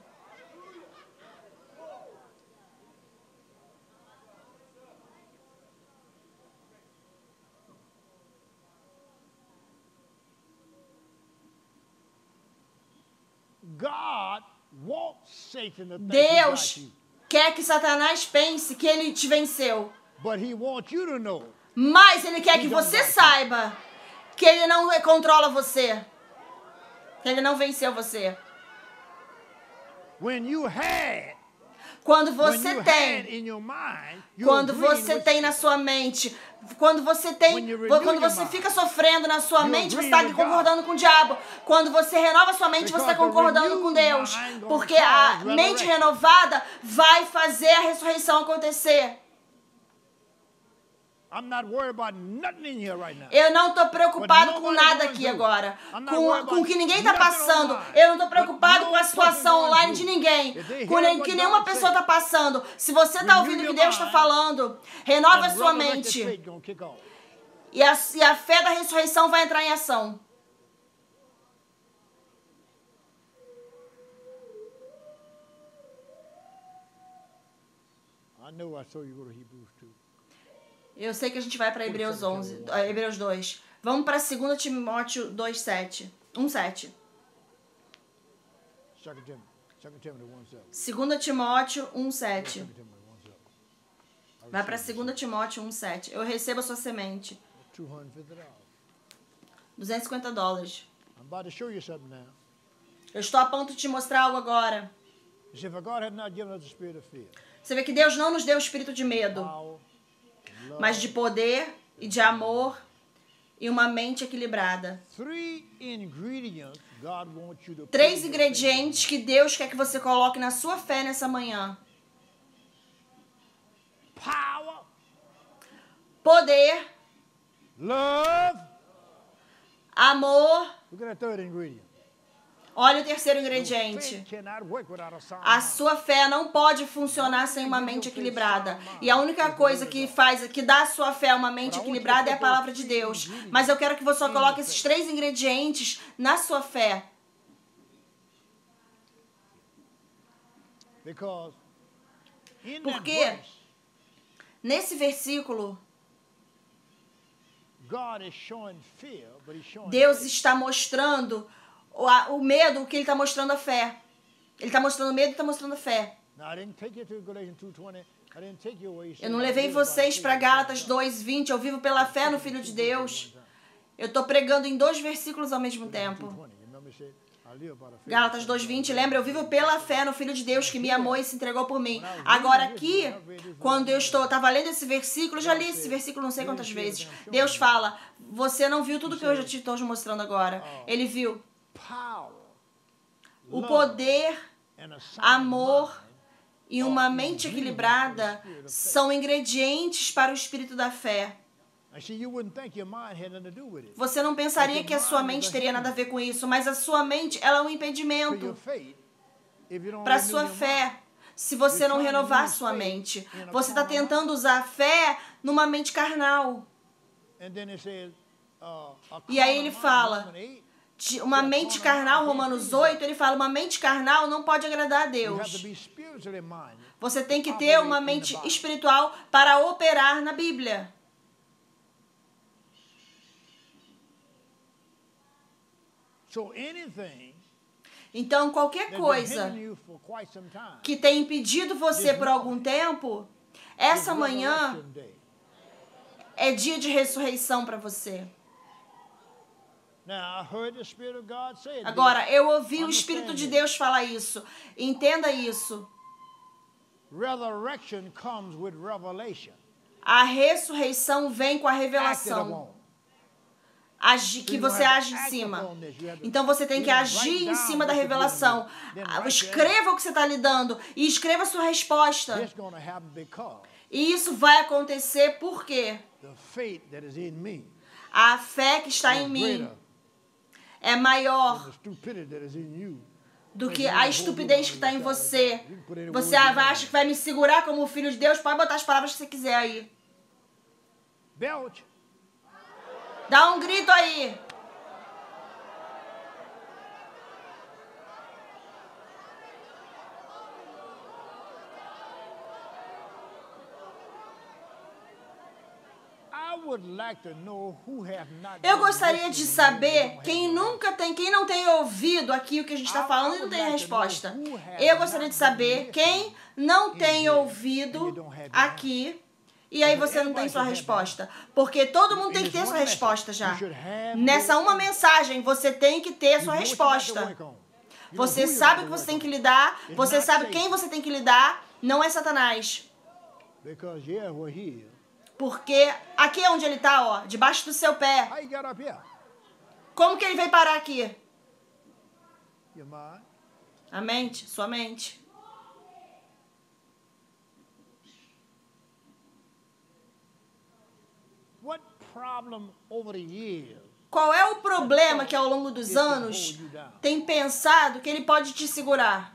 Deus quer que Satanás pense que ele te venceu. Mas ele quer que você saiba que ele não controla você. Que ele não venceu você. Quando você tem, quando você tem na sua mente, quando você tem, quando você fica sofrendo na sua mente, você está concordando com o diabo. Quando você renova sua mente, você está concordando com Deus. Porque a mente renovada vai fazer a ressurreição acontecer. Eu não estou preocupado com nada aqui agora. Com, com o que ninguém está passando. Eu não estou preocupado com a situação online de ninguém. Com que nenhuma pessoa está passando. Se você está ouvindo o que Deus está falando, renova a sua mente. E a, e a fé da ressurreição vai entrar em ação. Eu sei que a gente vai para Hebreus onze, Hebreus dois. Vamos para dois Timóteo dois, sete. um, sete. dois Timóteo um, sete. Vai para dois Timóteo um, sete. Eu recebo a sua semente. duzentos e cinquenta dólares. Eu estou a ponto de te mostrar algo agora. Você vê que Deus não nos deu o espírito de medo, mas de poder e de amor e uma mente equilibrada. Três ingredientes que Deus quer que você coloque na sua fé nessa manhã. Poder, amor. Olha o terceiro ingrediente. A sua fé não pode funcionar sem uma mente equilibrada. E a única coisa que faz, que dá à sua fé uma mente equilibrada é a palavra de Deus. Mas eu quero que você coloque esses três ingredientes na sua fé. Porque nesse versículo, Deus está mostrando O, a, o medo, o que ele está mostrando a fé. Ele está mostrando medo e está mostrando a fé. Eu não levei vocês para Gálatas dois, vinte. Eu vivo pela fé no Filho de Deus. Eu estou pregando em dois versículos ao mesmo tempo. Gálatas dois, vinte, lembra? Eu vivo pela fé no Filho de Deus que me amou e se entregou por mim. Agora aqui, quando eu estou, estava lendo esse versículo, já li esse versículo não sei quantas vezes. Deus fala, você não viu tudo que eu já te estou mostrando agora. Ele viu o poder, amor e uma mente equilibrada são ingredientes para o espírito da fé. Você não pensaria que a sua mente teria nada a ver com isso, mas a sua mente, ela é um impedimento para a sua fé. Se você não renovar a sua mente, você está tentando usar a fé numa mente carnal. E aí ele fala, uma mente carnal, Romanos oito, ele fala, uma mente carnal não pode agradar a Deus. Você tem que ter uma mente espiritual para operar na Bíblia. Então, qualquer coisa que tem impedido você por algum tempo, essa manhã é dia de ressurreição para você. Agora, eu ouvi o Espírito de Deus falar isso. Entenda isso. A ressurreição vem com a revelação. Agi, que você age em cima. Então você tem que agir em cima da revelação. Escreva o que você está lidando e escreva a sua resposta. E isso vai acontecer por quê? A fé que está em mim é maior do que a estupidez que está em você. Você acha que vai me segurar como filho de Deus? Pode botar as palavras que você quiser aí. Dá um grito aí. Eu gostaria de saber quem nunca tem, quem não tem ouvido aqui o que a gente está falando e não tem a resposta. Eu gostaria de saber quem não tem ouvido aqui. E aí você não tem sua resposta. Porque todo mundo tem que ter sua resposta já. Nessa uma mensagem, você tem que ter sua resposta. Você sabe o que você tem que lidar. Você sabe quem você tem que lidar. Não é Satanás. Porque aqui é onde ele está, ó. Debaixo do seu pé. Como que ele veio parar aqui? A mente, sua mente. Qual é o problema que ao longo dos anos tem pensado que ele pode te segurar?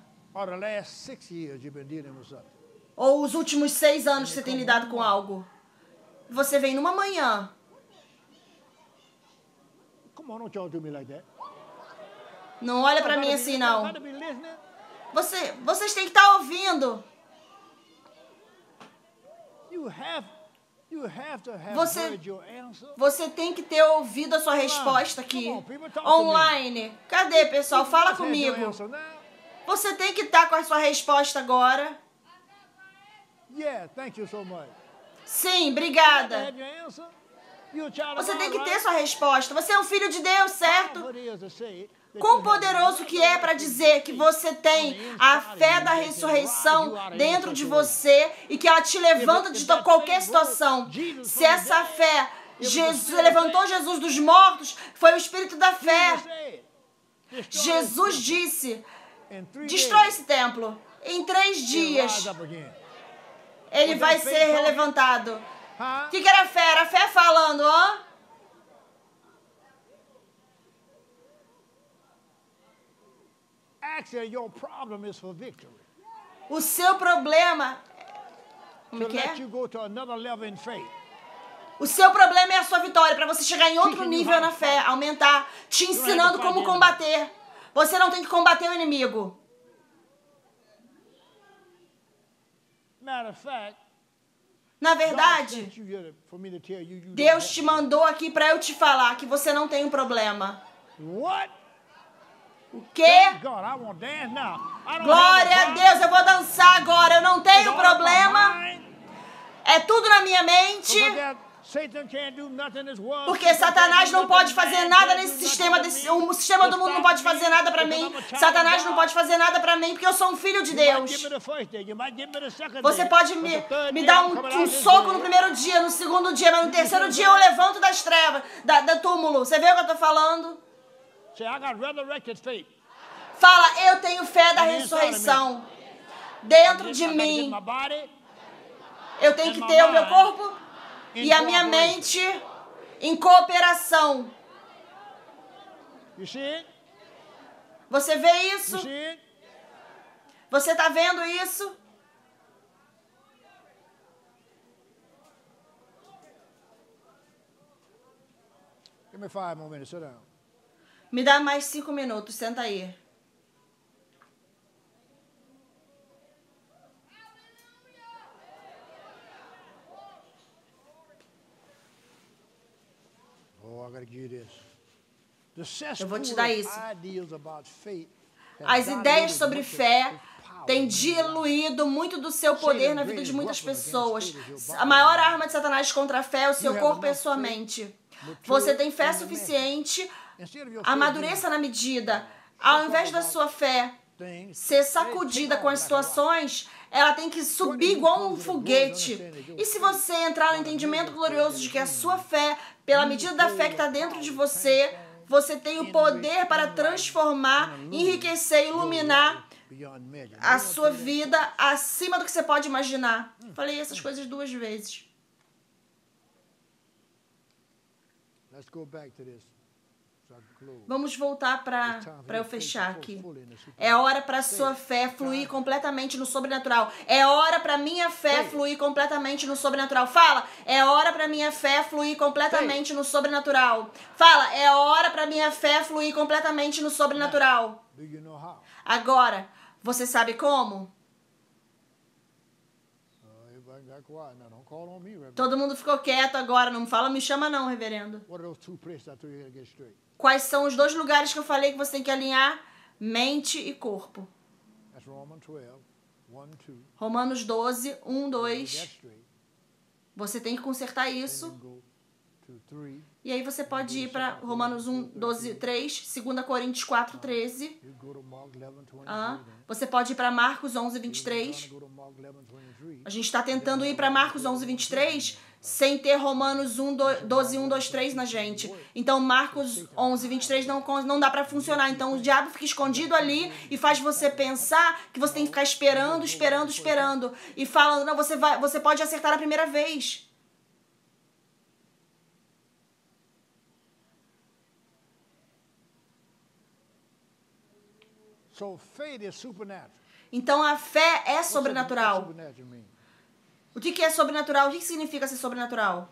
Ou os últimos seis anos que você tem lidado com algo? Você vem numa manhã. Não olha pra mim assim, não. Você, vocês têm que estar ouvindo. Você, você tem que ter ouvido a sua resposta aqui. Online. Cadê, pessoal? Fala comigo. Você tem que estar com a sua resposta agora. Sim, obrigada. Você tem que ter sua resposta. Você é um filho de Deus, certo? Quão poderoso que é para dizer que você tem a fé da ressurreição dentro de você e que ela te levanta de qualquer situação. Se essa fé, Jesus levantou Jesus dos mortos, foi o espírito da fé. Jesus disse, destrói esse templo. Em três dias, ele vai ser levantado. O que, que era a fé? Era a fé falando, ó. O seu problema, como que é? O seu problema é a sua vitória, para você chegar em outro nível na fé, aumentar, te ensinando como combater. Você não tem que combater o inimigo. Na verdade, Deus te mandou aqui para eu te falar que você não tem um problema. O quê? Glória a Deus, eu vou dançar agora. Eu não tenho problema. É tudo na minha mente. Porque Satanás não pode fazer nada nesse sistema, desse, o sistema do mundo não pode fazer nada para mim. Satanás não pode fazer nada para mim, porque eu sou um filho de Deus. Você pode me, me dar um, um soco no primeiro dia, no segundo dia, mas no terceiro dia eu levanto das trevas, da, da túmulo. Você vê o que eu estou falando? Fala, eu tenho fé da ressurreição dentro de mim. Eu tenho que ter o meu corpo e a minha mente em cooperação. Você vê isso? Você está vendo isso? Me dá mais cinco minutos, senta aí. Eu vou te dar isso. As ideias sobre fé têm diluído muito do seu poder na vida de muitas pessoas. A maior arma de Satanás contra a fé é o seu corpo e a sua mente. Você tem fé suficiente, amadureça na medida. Ao invés da sua fé ser sacudida com as situações, ela tem que subir igual um foguete. E se você entrar no entendimento glorioso de que a sua fé, pela medida da fé que está dentro de você, você tem o poder para transformar, enriquecer, iluminar a sua vida acima do que você pode imaginar. Falei essas coisas duas vezes. Vamos voltar para para eu fechar aqui. É hora para a sua fé fluir completamente no sobrenatural. É hora para a minha fé fluir completamente no sobrenatural. Fala, é hora para a minha fé fluir completamente no sobrenatural. Fala, é hora para a minha fé fluir completamente no sobrenatural. Agora, você sabe como? Todo mundo ficou quieto agora. Não fala, me chama não, reverendo. Quais são os dois lugares que eu falei que você tem que alinhar? Mente e corpo. Romanos doze, um, dois. Você tem que consertar isso. E aí você pode ir para Romanos um, doze, três, dois Coríntios quatro, treze. Ah, você pode ir para Marcos onze, vinte e três. A gente está tentando ir para Marcos onze, vinte e três sem ter Romanos um, doze, um, dois, três na gente. Então Marcos onze, vinte e três não, não dá para funcionar. Então o diabo fica escondido ali e faz você pensar que você tem que ficar esperando, esperando, esperando. E falando, não, você, vai, você pode acertar a primeira vez. Então a fé é sobrenatural. O que é sobrenatural? O que significa ser sobrenatural?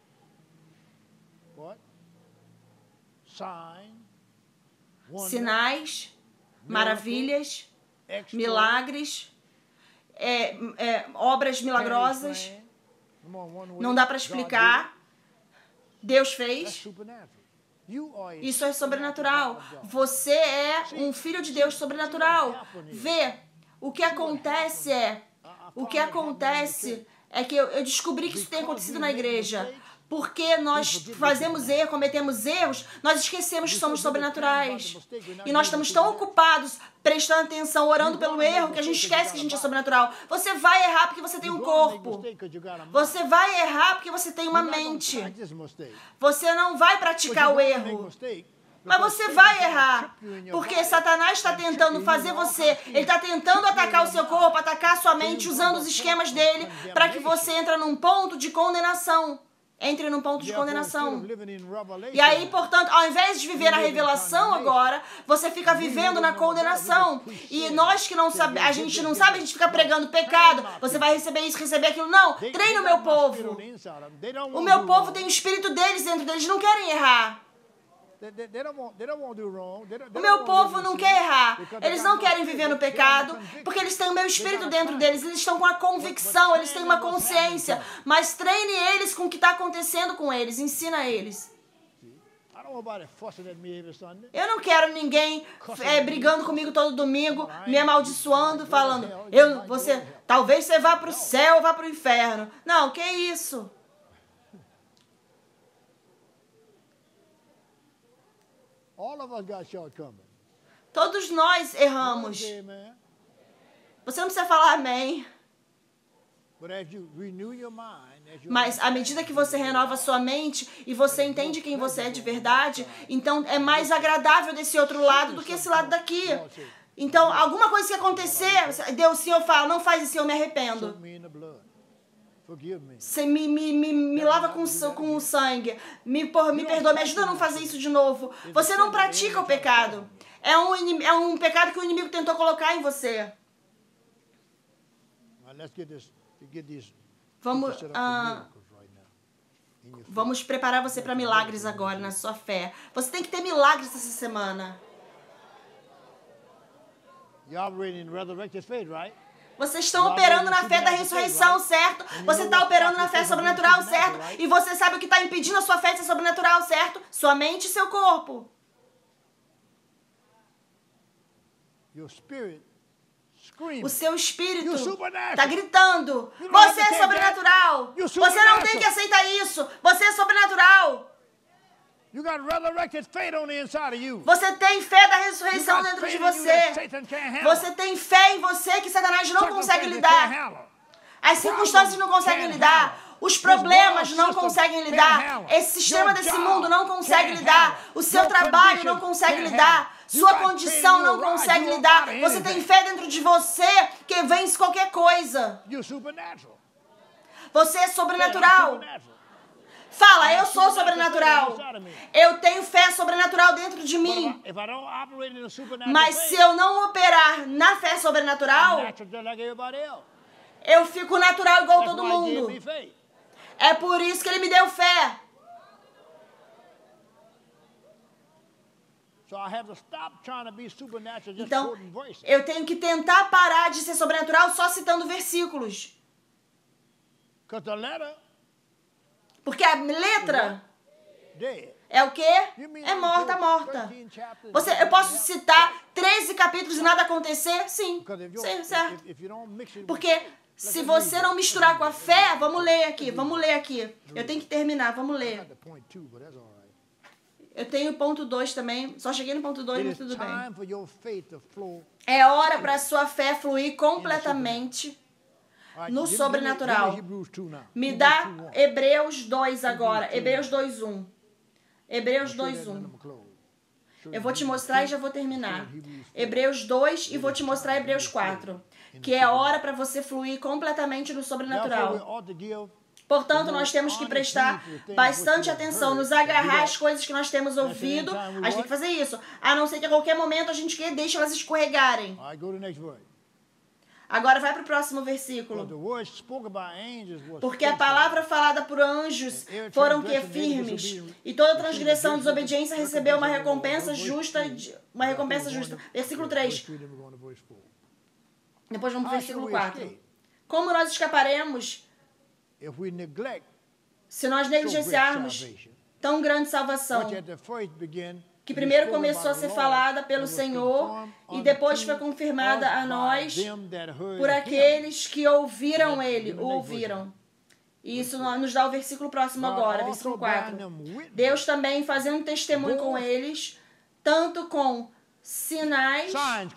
Sinais, maravilhas, milagres, é, é, obras milagrosas. Não dá para explicar. Deus fez. Isso é sobrenatural. Você é um filho de Deus sobrenatural. Vê, o que acontece é... O que acontece é que eu, eu descobri que isso tem acontecido na igreja. Porque nós fazemos erro, cometemos erros, nós esquecemos que somos sobrenaturais. E nós estamos tão ocupados, prestando atenção, orando pelo erro, que a gente esquece que a gente é sobrenatural. Você vai errar porque você tem um corpo. Você vai errar porque você tem uma mente. Você não vai praticar o erro. Mas você vai errar, porque Satanás está tentando fazer você, ele está tentando atacar o seu corpo, atacar a sua mente, usando os esquemas dele, para que você entre num ponto de condenação. Entre num ponto de condenação. E aí, portanto, ao invés de viver a revelação agora, você fica vivendo na condenação. E nós que não sabemos, a gente não sabe, a gente fica pregando pecado. Você vai receber isso, receber aquilo. Não, treine o meu povo. O meu povo tem o espírito deles dentro deles, não querem errar. O meu povo não quer errar. Eles não querem viver no pecado, porque eles têm o meu espírito dentro deles. Eles estão com a convicção, eles têm uma consciência. Mas treine eles com o que está acontecendo com eles. Ensina eles. Eu não quero ninguém é, brigando comigo todo domingo, me amaldiçoando, falando, eu, você, talvez você vá para o céu ou vá para o inferno. Não, que isso? All of us got shortcomings. Todos nós erramos. Você não precisa falar amém. Mas à medida que você renova sua mente e você entende quem você é de verdade, então é mais agradável desse outro lado do que esse lado daqui. Então, alguma coisa que acontecer, Deus, Senhor fala, não faz isso, eu me arrependo. Você me, me, me, me lava com, com o sangue, me, por, me perdoa, me ajuda a não fazer isso de novo. Você não pratica o pecado. É um, é um pecado que o inimigo tentou colocar em você. Vamos, ah, vamos preparar você para milagres agora na sua fé. Você tem que ter milagres essa semana. Vocês estão operando na fé da ressurreição, certo? Você está operando na fé sobrenatural, certo? E você sabe o que está impedindo a sua fé de ser sobrenatural, certo? Sua mente e seu corpo. O seu espírito está gritando. Você é sobrenatural. Você não tem que aceitar isso. Você é sobrenatural. Você tem fé da ressurreição dentro de você. Você tem fé em você que Satanás não consegue lidar. As circunstâncias não conseguem lidar. Os problemas não conseguem lidar. Esse sistema desse mundo não consegue lidar. O seu trabalho não consegue lidar. Sua condição não consegue lidar. Você tem fé dentro de você que vence qualquer coisa. Você é sobrenatural. Fala, eu sou sobrenatural. Eu tenho fé sobrenatural dentro de mim. Mas se eu não operar na fé sobrenatural, eu fico natural igual todo mundo. É por isso que ele me deu fé. Então, eu tenho que tentar parar de ser sobrenatural só citando versículos. Porque a letra é o quê? É morta, morta. Você, eu posso citar treze capítulos e nada acontecer? Sim, sim, certo. Porque se você não misturar com a fé, vamos ler aqui, vamos ler aqui. Eu tenho que terminar, vamos ler. Eu tenho ponto dois também, só cheguei no ponto dois, mas tudo bem. É hora para a sua fé fluir completamente no sobrenatural. Me dá Hebreus dois agora, Hebreus dois, um. Hebreus dois, um. Eu vou te mostrar e já vou terminar. Hebreus dois e vou te mostrar Hebreus quatro. Que é hora para você fluir completamente no sobrenatural. Portanto, nós temos que prestar bastante atenção, nos agarrar às coisas que nós temos ouvido. A gente tem que fazer isso. A não ser que a qualquer momento a gente deixe elas escorregarem. Agora vai para o próximo versículo. Porque a palavra falada por anjos foram que firmes, e toda transgressão e desobediência recebeu uma recompensa justa, uma recompensa justa. Versículo três. Depois vamos para o versículo quatro. Como nós escaparemos se nós negligenciarmos tão grande salvação, que primeiro começou a ser falada pelo Senhor e depois foi confirmada a nós por aqueles que ouviram Ele, o ouviram. E isso nos dá o versículo próximo agora, versículo quatro. Deus também fazendo testemunho com eles, tanto com sinais...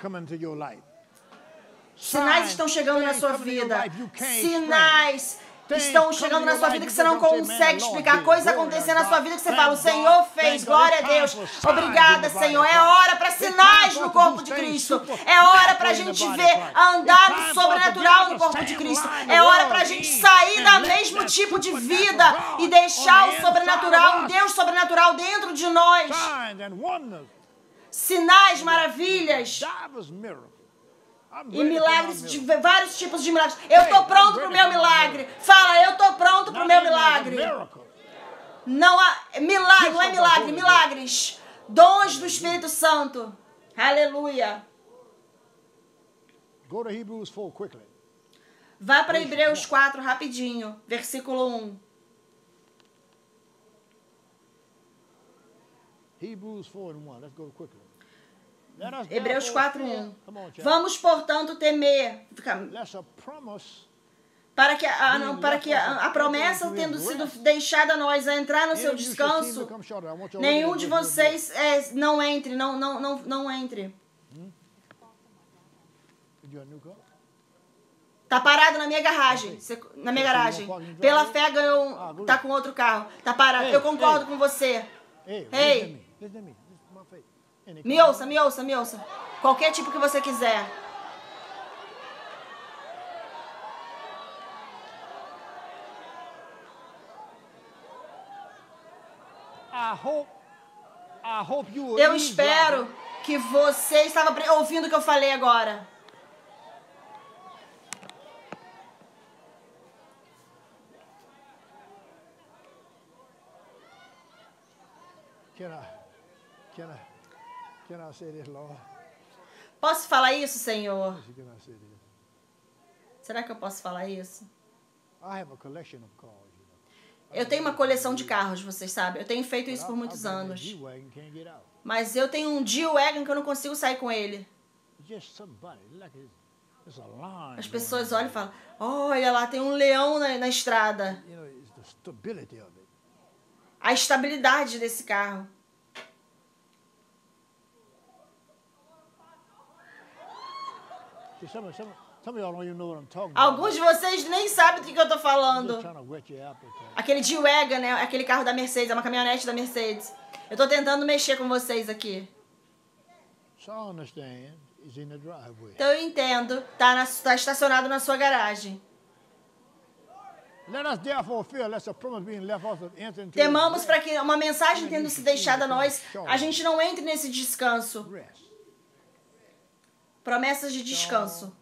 Sinais estão chegando na sua vida. Sinais estão chegando na sua vida que você não consegue explicar. Coisa acontecendo na sua vida que você fala, o Senhor fez, glória a Deus. Obrigada, Senhor. É hora para sinais no corpo de Cristo. É hora para a gente ver, andar no sobrenatural no corpo de Cristo. É hora para a gente sair do mesmo tipo de vida e deixar o sobrenatural, um Deus sobrenatural dentro de nós. Sinais, maravilhas. E milagres, de vários tipos de milagres. Eu estou pronto para o meu milagre. Fala, eu estou pronto para o meu milagre. Não há milagre, não é milagre, milagres. Dons do Espírito Santo. Aleluia. Vá para Hebreus quatro rapidinho, versículo um. Hebrews four and one. Let's go quickly. Hebreus quatro, um. Vamos, portanto, temer. para que, a, não, para que a, a promessa tendo sido deixada a nós a entrar no seu descanso, nenhum de vocês é, não entre, não, não, não, não entre. Tá parado na minha garagem, na minha garagem. Pela fé ganhou, um, tá com outro carro. Tá parado. Eu concordo com você. Ei, me ouça, me ouça, me ouça. Qualquer tipo que você quiser. Eu espero que você estava ouvindo o que eu falei agora. Posso falar isso, Senhor? Será que eu posso falar isso? Eu tenho uma coleção de carros, vocês sabem. Eu tenho feito isso por muitos anos. Mas eu tenho um G-Wagon que eu não consigo sair com ele. As pessoas olham e falam, olha lá, tem um leão na, na estrada. A estabilidade desse carro. Alguns de vocês nem sabem do que eu estou falando. Aquele G-Wagon, né? Aquele carro da Mercedes, é uma caminhonete da Mercedes. Eu estou tentando mexer com vocês aqui. Então eu entendo. Está tá estacionado na sua garagem. Temamos para que uma mensagem tendo se deixado a nós, a gente não entre nesse descanso. Promessas de descanso.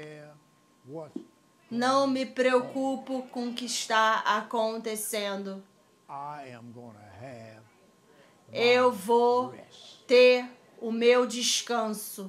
Não me preocupo com o que está acontecendo. Eu vou ter o meu descanso.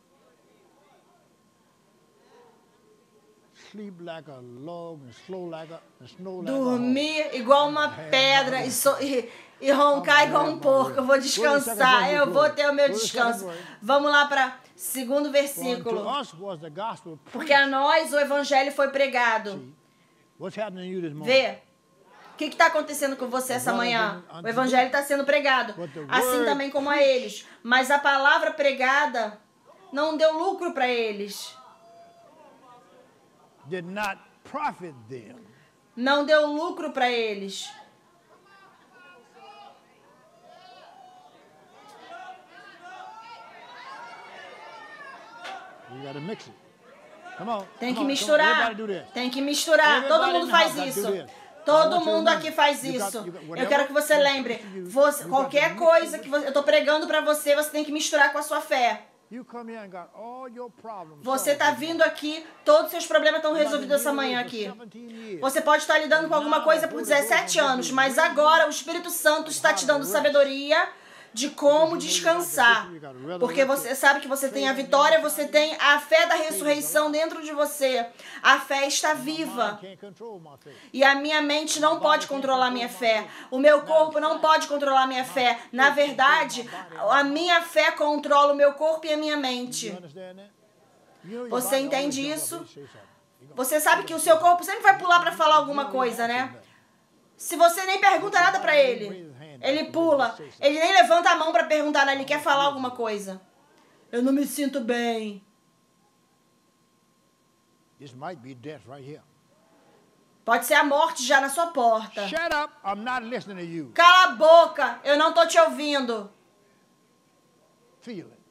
Dormir igual uma pedra e, so, e, e roncar igual um porco. Eu vou descansar, eu vou ter o meu descanso. Vamos lá para o segundo versículo. Porque a nós o evangelho foi pregado. Vê, o que está acontecendo com você essa manhã? O evangelho está sendo pregado, assim também como a eles. Mas a palavra pregada não deu lucro para eles. Não deu lucro para eles. Tem que misturar. Tem que misturar. Todo mundo faz isso. Todo mundo aqui faz isso. Eu quero que você lembre. Você, qualquer coisa que você, eu estou pregando para você, você tem que misturar com a sua fé. Você está vindo aqui, todos os seus problemas estão resolvidos essa manhã aqui. Você pode estar lidando com alguma coisa por dezessete anos, mas agora o Espírito Santo está te dando sabedoria de como descansar. Porque você sabe que você tem a vitória, você tem a fé da ressurreição dentro de você. A fé está viva. E a minha mente não pode controlar a minha fé. O meu corpo não pode controlar a minha fé. Na verdade, a minha fé controla o meu corpo e a minha mente. Você entende isso? Você sabe que o seu corpo sempre vai pular para falar alguma coisa, né? Se você nem pergunta nada para ele, ele pula. Ele nem levanta a mão para perguntar, ele quer falar alguma coisa. Eu não me sinto bem. Pode ser a morte já na sua porta. Shut up, I'm not listening to you. Cala a boca, eu não tô te ouvindo. Feel it.